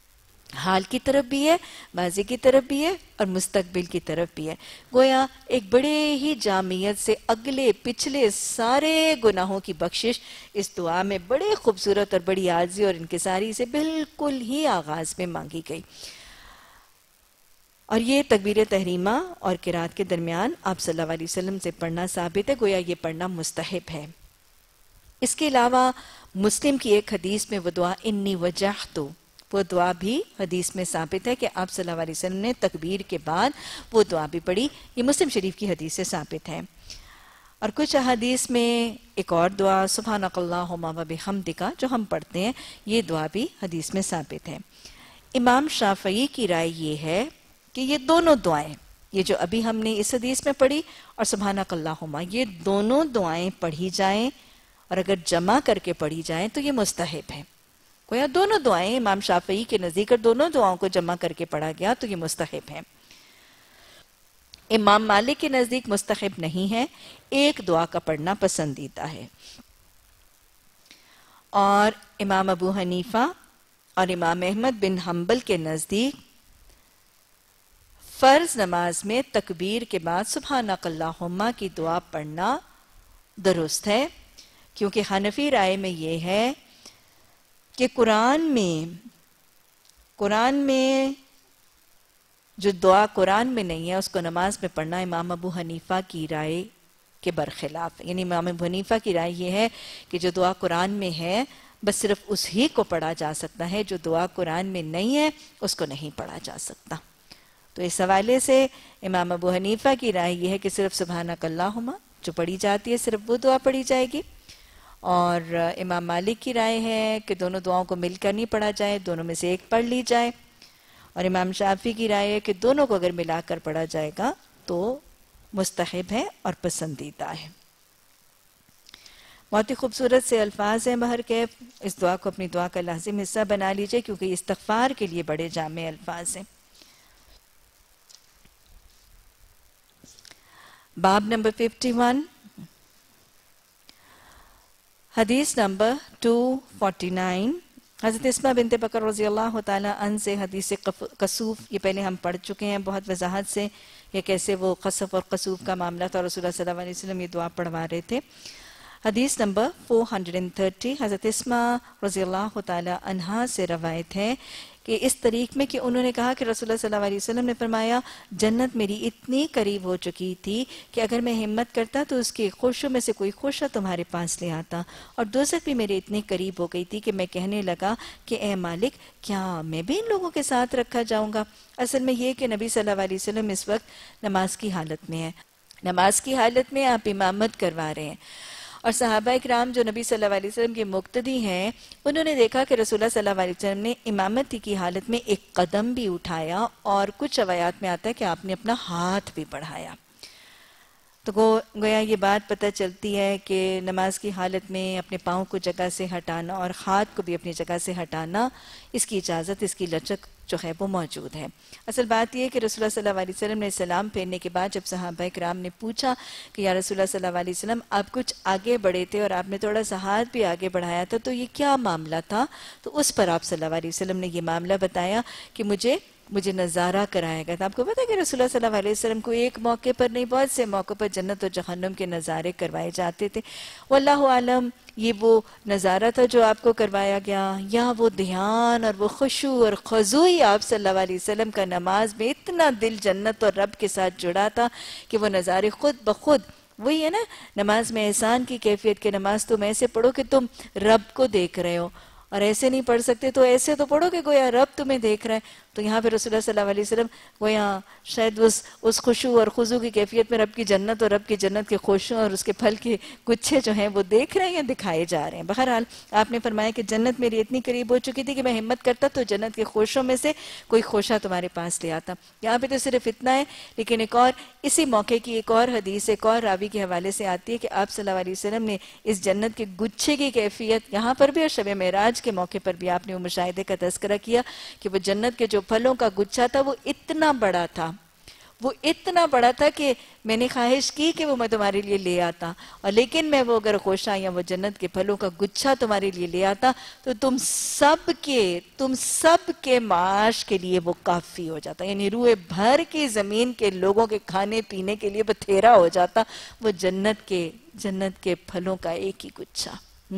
حال کی طرف بھی ہے، ماضی کی طرف بھی ہے، اور مستقبل کی طرف بھی ہے. گویا ایک بڑے ہی جامعیت سے اگلے پچھلے سارے گناہوں کی بخشش اس دعا میں بڑے خوبصورت اور بڑی عاجزی اور انکساری سے بالکل ہی آغاز میں مانگی گئی. اور یہ تکبیر تحریمہ اور قرات کے درمیان آپ صلی اللہ علیہ وسلم سے پڑھنا ثابت ہے، گویا یہ پڑھنا مستحب ہے. اس کے علاوہ مسلم کی ایک حدیث میں وہ دعا انی وجہت وہ دعا بھی حدیث میں ثابت ہے کہ آپ صلی اللہ علیہ وسلم نے تکبیر کے بعد وہ دعا بھی پڑھی. یہ مسلم شریف کی حدیث سے ثابت ہے. اور کچھ احادیث میں ایک اور دعا سبحانک اللہم و بحمدک جو ہم پڑھتے ہیں، یہ دعا بھی حدیث میں ثابت ہے. امام شافعی کی رائے یہ ہے کہ یہ دونوں دعائیں، یہ جو ابھی ہم نے اس حدیث میں پڑھی اور سبحانک اللہم، یہ دونوں دعائیں پڑھی جائیں اور اگر جمع کر کے پڑھی جائیں تو یہ مستحب ہے. گویا دونوں دعائیں امام شافعی کے نزدیک اور دونوں دعاؤں کو جمع کر کے پڑھا گیا تو یہ مستحب ہے. امام مالک کے نزدیک مستحب نہیں ہے، ایک دعا کا پڑھنا پسندیدہ ہے. اور امام ابو حنیفہ اور امام احمد بن حنبل کے نزدیک فرض نماز میں تکبیر کے بعد سبحانک اللہم کی دعا پڑھنا درست ہے، کیونکہ حنفی رائے میں یہ ہے کہ قرآن میں قرآن میں جو دعا قرآن میں نہیں ہے اس کو نماز میں پڑھنا امام ابو حنیفہ کی رائے کے برخلاف. یعنی امام ابو حنیفہ کی رائے یہ ہے کہ جو دعا قرآن میں ہے بس صرف اس ہی کو پڑھا جا سکتا ہے، جو دعا قرآن میں نہیں ہے اس کو نہیں پڑھا جا سکتا. تو اس حوالے سے امام ابو حنیفہ کی رائے یہ ہے کہ صرف سبحانک اللہم جو پڑھی جاتی ہے صرف وہ دعا پڑھی جائے گی. اور امام مالک کی رائے ہے کہ دونوں دعاؤں کو مل کر نہیں پڑھا جائے، دونوں میں سے ایک پڑھ لی جائے. اور امام شافعی کی رائے ہے کہ دونوں کو اگر ملا کر پڑھا جائے گا تو مستحب ہے اور پسندیدہ ہے. بہت ہی خوبصورت سے الفاظ ہیں بہرکیف. اس دعا کو اپنی دعا کا لازم حصہ بنا لیجئے کیونکہ یہ استغفار کے لیے بڑے جامع الفاظ ہیں. باب نمبر ففٹی ون، حدیث نمبر ٹو فورٹی نائن. حضرت اسماء بنت بکر رضی اللہ تعالیٰ عنہ سے حدیث کسوف، یہ پہلے ہم پڑھ چکے ہیں بہت وضاحت سے کہ کیسے وہ قصف اور کسوف کا معاملہ تھا، رسول اللہ صلی اللہ علیہ وسلم یہ دعا پڑھوا رہے تھے. حدیث نمبر فور ہنڈریڈ تھرٹی، حضرت اسماء رضی اللہ تعالیٰ عنہ سے روایت ہے کہ اس طریق میں کہ انہوں نے کہا کہ رسول اللہ صلی اللہ علیہ وسلم نے فرمایا جنت میری اتنی قریب ہو چکی تھی کہ اگر میں ہمت کرتا تو اس کے خوشوں میں سے کوئی خوشہ تمہارے پاس لے آتا، اور دوزخ بھی میرے اتنی قریب ہو گئی تھی کہ میں کہنے لگا کہ اے مالک کیا میں بھی ان لوگوں کے ساتھ رکھا جاؤں گا. اصل میں یہ کہ نبی صلی اللہ علیہ وسلم اس وقت نماز کی حالت میں ہے، نماز کی حالت میں آپ امامت کروا رہے ہیں، اور صحابہ اکرام جو نبی صلی اللہ علیہ وسلم کے مقتدی ہیں انہوں نے دیکھا کہ رسول اللہ صلی اللہ علیہ وسلم نے امامت کی حالت میں ایک قدم بھی اٹھایا، اور کچھ روایات میں آتا ہے کہ آپ نے اپنا ہاتھ بھی بڑھایا. تو گویا یہ بات پتہ چلتی ہے کہ نماز کی حالت میں اپنے پاؤں کو جگہ سے ہٹانا اور ہاتھ کو بھی اپنی جگہ سے ہٹانا، اس کی اجازت، اس کی لچک جو ہے وہ موجود ہے. اصل بات یہ ہے کہ رسول اللہ صلی اللہ علیہ وسلم نے سلام پھیرنے کے بعد جب صحابہ کرام نے پوچھا کہ یا رسول اللہ صلی اللہ علیہ وسلم آپ کچھ آگے بڑھے تھے اور آپ نے تھوڑا سا ہاتھ بھی آگے بڑھایا تھا تو یہ کیا معاملہ تھا، تو اس پر آپ صلی اللہ علیہ وسلم نے یہ معاملہ بتایا کہ مجھے مجھے نظارہ کرایا گیا تھا. آپ کو پتا ہے کہ رسول اللہ صلی اللہ علیہ وسلم کو ایک موقع پر نہیں بہت سے موقع پر جنت و جہنم کے نظارے کروائے جاتے تھے. واللہ عالم یہ وہ نظارہ تھا جو آپ کو کروایا گیا، یا وہ دھیان اور وہ خشوع اور خضوعی آپ صلی اللہ علیہ وسلم کا نماز میں اتنا دل جنت اور رب کے ساتھ جڑا تھا کہ وہ نظارے خود بخود، وہی ہے نا نماز میں احسان کی کیفیت کہ نماز تم ایسے پڑھو کہ تم رب کو دیکھ رہے ہو، اور ایسے نہیں پڑھ سکتے تو ایسے تو پڑھو کہ گویا رب تمہیں دیکھ رہا ہے. تو یہاں پہ رسول اللہ صلی اللہ علیہ وسلم گویا شاید اس اس خشوع اور خضوع کی کیفیت میں رب کی جنت اور رب کی جنت کے خوشوں اور اس کے پھل کے گچھے جو ہیں وہ دیکھ رہے ہیں یا دکھائے جا رہے ہیں. بہرحال آپ نے فرمایا کہ جنت میری اتنی قریب ہو چکی تھی کہ میں ہمت کرتا تو جنت کے خوشوں میں سے کوئی خوشہ تمہارے پاس لے آتا. یہاں پہ تو صرف اتنا ہے، لیکن ایک اور اسی موقع کی ایک اور حدیث ایک اور راوی کے حوالے سے آتی ہے کہ آپ صلی اللہ علیہ وسلم نے اس جنت کے گچھے کی کیفیت یہاں پر بھی اور شب معراج کے موقع پر بھی آپ نے وہ مشاہدے کا تذکرہ کیا کہ وہ جنت کے جو پھلوں کا گچھا تھا وہ اتنا بڑا تھا، وہ اتنا بڑا تھا کہ میں نے خواہش کی کہ وہ میں تمہارے لیے لے آتا، اور لیکن میں وہ اگر خوشہ یا وہ جنت کے پھلوں کا گچھا تمہارے لیے لے آتا تو تم سب کے تم سب کے معاش کے لیے وہ کافی ہو جاتا، یعنی روئے بھر کی زمین کے لوگوں کے کھانے پینے کے لیے بتھیرا ہو جاتا وہ جنت کے جنت کے پھلوں کا ایک ہی گچھا.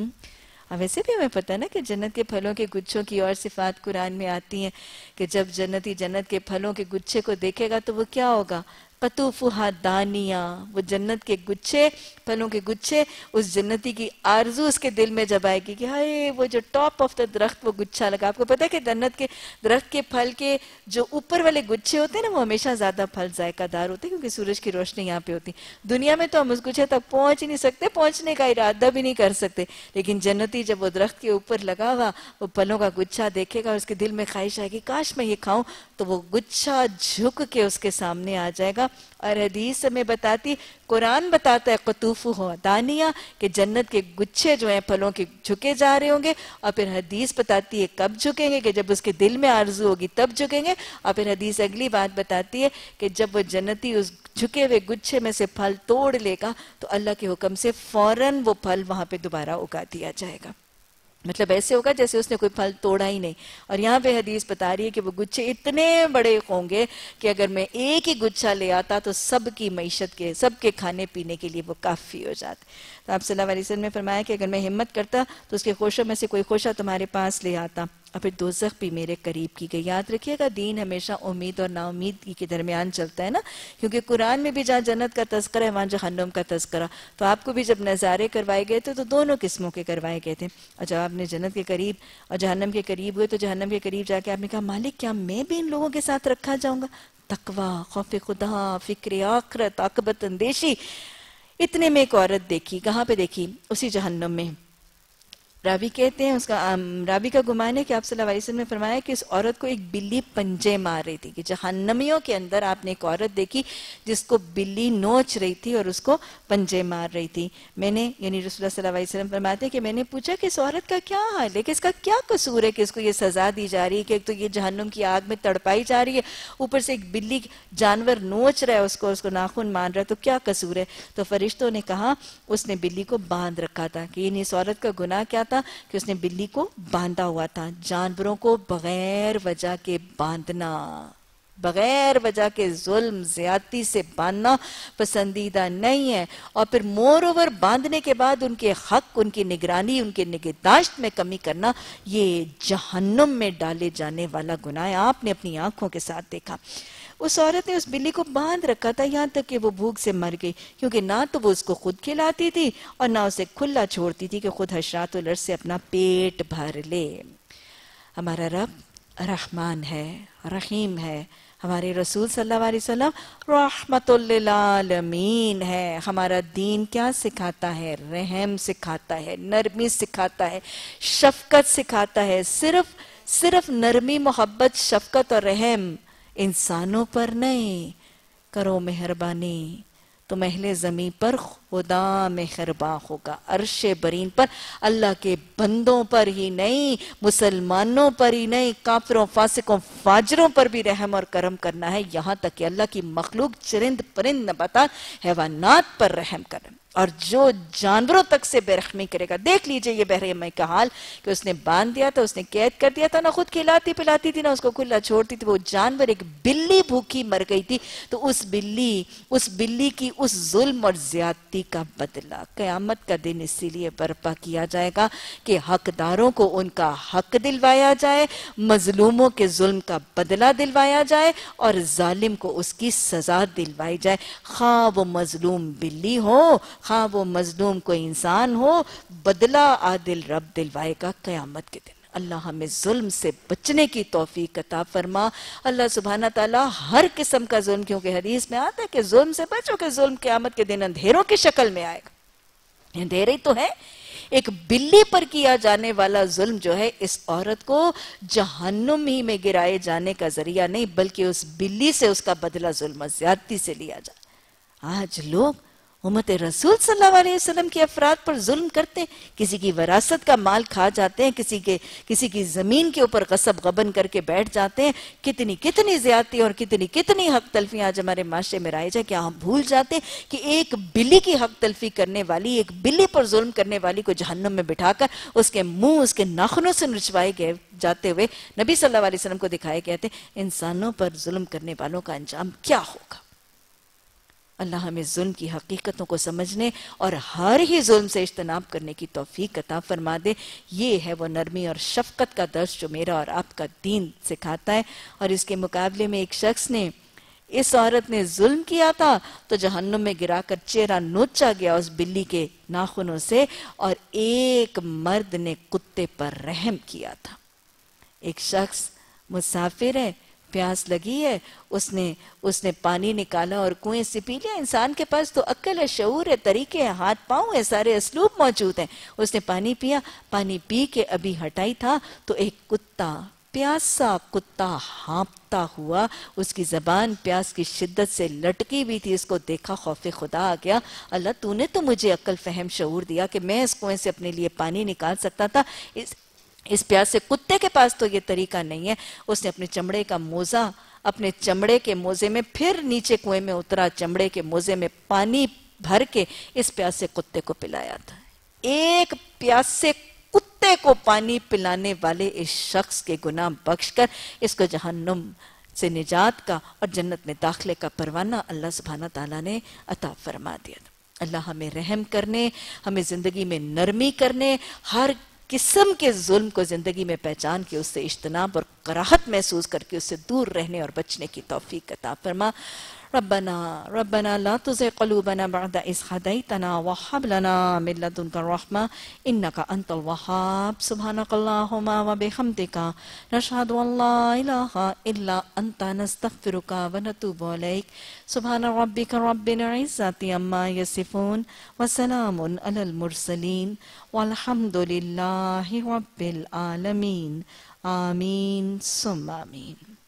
اب ویسے بھی ہمیں پتہ ہے نا کہ جنت کے پھلوں کے گچھوں کی اور صفات قرآن میں آتی ہیں کہ جب جنتی جنت کے پھلوں کے گچھے کو دیکھے گا تو وہ کیا ہوگا، قطوفها دانیہ، وہ جنت کے گچھے، پھلوں کے گچھے، اس جنتی کی آرزو اس کے دل میں جب آئے گی کہ ہائے وہ جو ٹاپ آف دا درخت وہ گچھا لگا. آپ کو پتا ہے کہ جنت کے درخت کے پھل کے جو اوپر والے گچھے ہوتے ہیں نا وہ ہمیشہ زیادہ پھل ذائقہ دار ہوتے ہیں کیونکہ سورج کی روشنی یہاں پہ ہوتی. دنیا میں تو ہم اس گچھے تک پہنچ ہی نہیں سکتے، پہنچنے کا ارادہ بھی نہیں کر سکتے، لیکن جنتی جب وہ درخت کے اوپر لگا ہوا وہ پھلوں کا گچھا دیکھے گا اور اس کے دل میں خواہش آئے گی کاش میں یہ کھاؤں، تو وہ گچھا جھک کے اس کے سامنے آ جائے گا. اور حدیث ہمیں بتاتی، قرآن بتاتا ہے قطوفها دانیہ کہ جنت کے گچھے جو ہیں پھلوں کے جھکے جا رہے ہوں گے. اور پھر حدیث بتاتی ہے کب جھکیں گے، کہ جب اس کے دل میں آرزو ہوگی تب جھکیں گے. اور پھر حدیث اگلی بات بتاتی ہے کہ جب وہ جنتی اس جھکے ہوئے گچھے میں سے پھل توڑ لے گا تو اللہ کے حکم سے فوراً وہ پھل وہاں پہ دوبارہ اگا دیا جائے گا. مطلب ایسے ہوگا جیسے اس نے کوئی پھل توڑا ہی نہیں. اور یہاں پہ حدیث بتا رہی ہے کہ وہ گچھے اتنے بڑے ہوں گے کہ اگر میں ایک ہی گچھا لے آتا تو سب کی معیشت کے، سب کے کھانے پینے کے لیے وہ کافی ہو جاتے. تو آپ صلی اللہ علیہ وسلم نے فرمایا کہ اگر میں ہمت کرتا تو اس کے خوشوں میں سے کوئی خوشہ تمہارے پاس لے آتا اور پھر دوزخ بھی میرے قریب کی گئی. یاد رکھیے گا دین ہمیشہ امید اور نا امیدگی کے درمیان چلتا ہے نا، کیونکہ قرآن میں بھی جہاں جنت کا تذکرہ ہے وہاں جہنم کا تذکرہ. تو آپ کو بھی جب نظارے کروائے گئے تھے تو دونوں قسموں کے کروائے گئے تھے. اور جب آپ نے جنت کے قریب اور جہنم کے قریب ہوئے تو جہنم کے قریب جا کے آپ نے کہا مالک کیا میں بھی ان لوگوں کے ساتھ رکھا جاؤں گا؟ تقویٰ، خوف خدا، فکر آخرت، عاقبت اندیشی. اتنے میں ایک عورت دیکھی. کہاں پہ دیکھی؟ اسی جہنم میں. راوی کہتے ہیں، اس کا راوی کا گمان ہے کہ آپ صلی اللہ علیہ وسلم نے فرمایا کہ اس عورت کو ایک بلی پنجے مار رہی تھی. کہ جہنمیوں کے اندر آپ نے ایک عورت دیکھی جس کو بلی نوچ رہی تھی اور اس کو پنجے مار رہی تھی. میں نے یعنی رسول اللہ صلی اللہ علیہ وسلم فرماتے ہیں کہ میں نے پوچھا کہ اس عورت کا کیا حال ہے، کہ اس کا کیا قصور ہے کہ اس کو یہ سزا دی جا رہی ہے، کہ ایک تو یہ جہنم کی آگ میں تڑپائی جا رہی ہے، اوپر سے ایک بلی جانور نوچ رہا ہے اس کو، اس کو ناخن مان رہا ہے، تو کیا قصور ہے؟ تو فرشتوں نے کہا اس نے بلی کو باندھ رکھا تھا. کہ یعنی اس عورت کا گناہ کیا تھا کہ اس نے بلی کو باندھا ہوا تھا. جانوروں کو بغیر وجہ کے باندھنا، بغیر وجہ کے ظلم زیادتی سے باندھنا پسندیدہ نہیں ہے. اور پھر مور اوور باندھنے کے بعد ان کے حق، ان کی نگرانی، ان کے نگہداشت میں کمی کرنا، یہ جہنم میں ڈالے جانے والا گناہ ہے. آپ نے اپنی آنکھوں کے ساتھ دیکھا. اس عورت نے اس بلی کو باندھ رکھا تھا یہاں تک کہ وہ بھوک سے مر گئی، کیونکہ نہ تو وہ اس کو خود کھلاتی تھی اور نہ اسے کھلا چھوڑتی تھی کہ خود حشرات الارض سے اپنا پیٹ بھر لے. ہمارا رب رحمان ہے، رحیم ہے. ہمارے رسول صلی اللہ علیہ وسلم رحمت للعالمین ہے. ہمارا دین کیا سکھاتا ہے؟ رحم سکھاتا ہے، نرمی سکھاتا ہے، شفقت سکھاتا ہے. صرف صرف نرمی، محبت، شفقت اور رحم انسانوں پر نہیں. کرو مہربانی تم اہل زمین پر خدا مہرباں ہوگا. عرش برین پر اللہ کے بندوں پر ہی نہیں، مسلمانوں پر ہی نہیں، کافروں، فاسقوں، فاجروں پر بھی رحم اور کرم کرنا ہے. یہاں تک کہ اللہ کی مخلوق چرند پرند نباتات حیوانات پر رحم کرنا. اور جو جانوروں تک سے بے رحمی کرے گا، دیکھ لیجئے یہ بحرمے کا حال کہ اس نے باندھ دیا تھا، اس نے قید کر دیا تھا، نہ خود کھلاتی پلاتی تھی نہ اس کو کھلا چھوڑتی تھی. وہ جانور، ایک بلی بھوکی مر گئی تھی، تو اس بلی اس بلی کی اس ظلم اور زیادتی کا بدلہ قیامت کا دن اسی لیے برپا کیا جائے گا کہ حقداروں کو ان کا حق دلوایا جائے، مظلوموں کے ظلم کا بدلہ دلوایا جائے اور ظالم کو اس کی سزا دلوائی جائے. خواہ وہ مظلوم بلی ہو، خواہ وہ مظلوم کوئی انسان ہو، بدلہ عادل رب دلوائے گا قیامت کے دن. اللہ ہمیں ظلم سے بچنے کی توفیق عطا فرما. اللہ سبحانہ تعالیٰ ہر قسم کا ظلم، کیونکہ حدیث میں آتا ہے کہ ظلم سے بچو کہ ظلم قیامت کے دن اندھیروں کی شکل میں آئے گا. اندھیرے تو ہے. ایک بلی پر کیا جانے والا ظلم جو ہے اس عورت کو جہنم ہی میں گرائے جانے کا ذریعہ نہیں، بلکہ اس بلی سے اس کا بدلہ ظلم و زیادتی سے لیا جائے. آج لوگ امت رسول صلی اللہ علیہ وسلم کے افراد پر ظلم کرتے ہیں، کسی کی وراثت کا مال کھا جاتے ہیں، کسی کے کسی کی زمین کے اوپر غصب غبن کر کے بیٹھ جاتے ہیں. کتنی کتنی زیادتی اور کتنی کتنی حق تلفی آج ہمارے معاشرے میں رائج ہے. کیا ہم بھول جاتے ہیں کہ ایک بلی کی حق تلفی کرنے والی، ایک بلی پر ظلم کرنے والی کو جہنم میں بٹھا کر اس کے منہ، اس کے ناخنوں سے نچوائے گئے جاتے ہوئے نبی صلی اللہ علیہ وسلم کو دکھائے گئے تھے. انسانوں پر ظلم کرنے والوں کا انجام کیا ہوگا؟ اللہ ہمیں ظلم کی حقیقتوں کو سمجھنے اور ہر ہی ظلم سے اجتناب کرنے کی توفیق عطا فرما دے. یہ ہے وہ نرمی اور شفقت کا درس جو میرا اور آپ کا دین سکھاتا ہے. اور اس کے مقابلے میں ایک شخص نے اس عورت نے ظلم کیا تھا تو جہنم میں گرا کر چہرہ نوچا گیا اس بلی کے ناخنوں سے، اور ایک مرد نے کتے پر رحم کیا تھا۔ ایک شخص مسافر ہے، پیاس لگی ہے، اس نے اس نے پانی نکالا اور کنویں سے پی لیا۔ انسان کے پاس تو عقل ہے، شعور ہے، طریقے ہیں، ہاتھ پاؤں ہے، سارے اسلوب موجود ہیں۔ اس نے پانی پیا، پانی پی کے ابھی ہٹائی تھا تو ایک کتا، پیاسا کتا ہانپتا ہوا، اس کی زبان پیاس کی شدت سے لٹکی بھی تھی، اس کو دیکھا، خوف خدا آ گیا۔ اللہ تو نے تو مجھے عقل فہم شعور دیا کہ میں اس کنویں سے اپنے لیے پانی نکال سکتا تھا، اس اس پیاسے کتے کے پاس تو یہ طریقہ نہیں ہے۔ اس نے اپنے چمڑے کا موزہ، اپنے چمڑے کے موزے میں پھر نیچے کنویں میں اترا، چمڑے کے موزے میں پانی بھر کے اس پیاسے کتے کو پلایا تھا۔ ایک پیاسے کتے کو پانی پلانے والے اس شخص کے گناہ بخش کر اس کو جہنم سے نجات کا اور جنت میں داخلے کا پروانہ اللہ سبحانہ تعالیٰ نے عطا فرما دیا تھا۔ اللہ ہمیں رحم کرنے، ہمیں زندگی میں نرمی کرنے، ہر قسم کے ظلم کو زندگی میں پہچان کے اس سے اجتناب اور کراہت محسوس کر کے اس سے دور رہنے اور بچنے کی توفیق عطا فرما۔ ربنا ربنا لا تزغ قلوبنا بعد إذ هديتنا وهب لنا من لدنك الرحمة إنك أنت الوهاب سبحانك اللهم وبحمدك نشهد أن لا إله إلا أنت نستغفرك ونتوب إليك سبحان ربك رب العزة عما يصفون وسلام على المرسلين والحمد لله رب العالمين آمين ثم آمين۔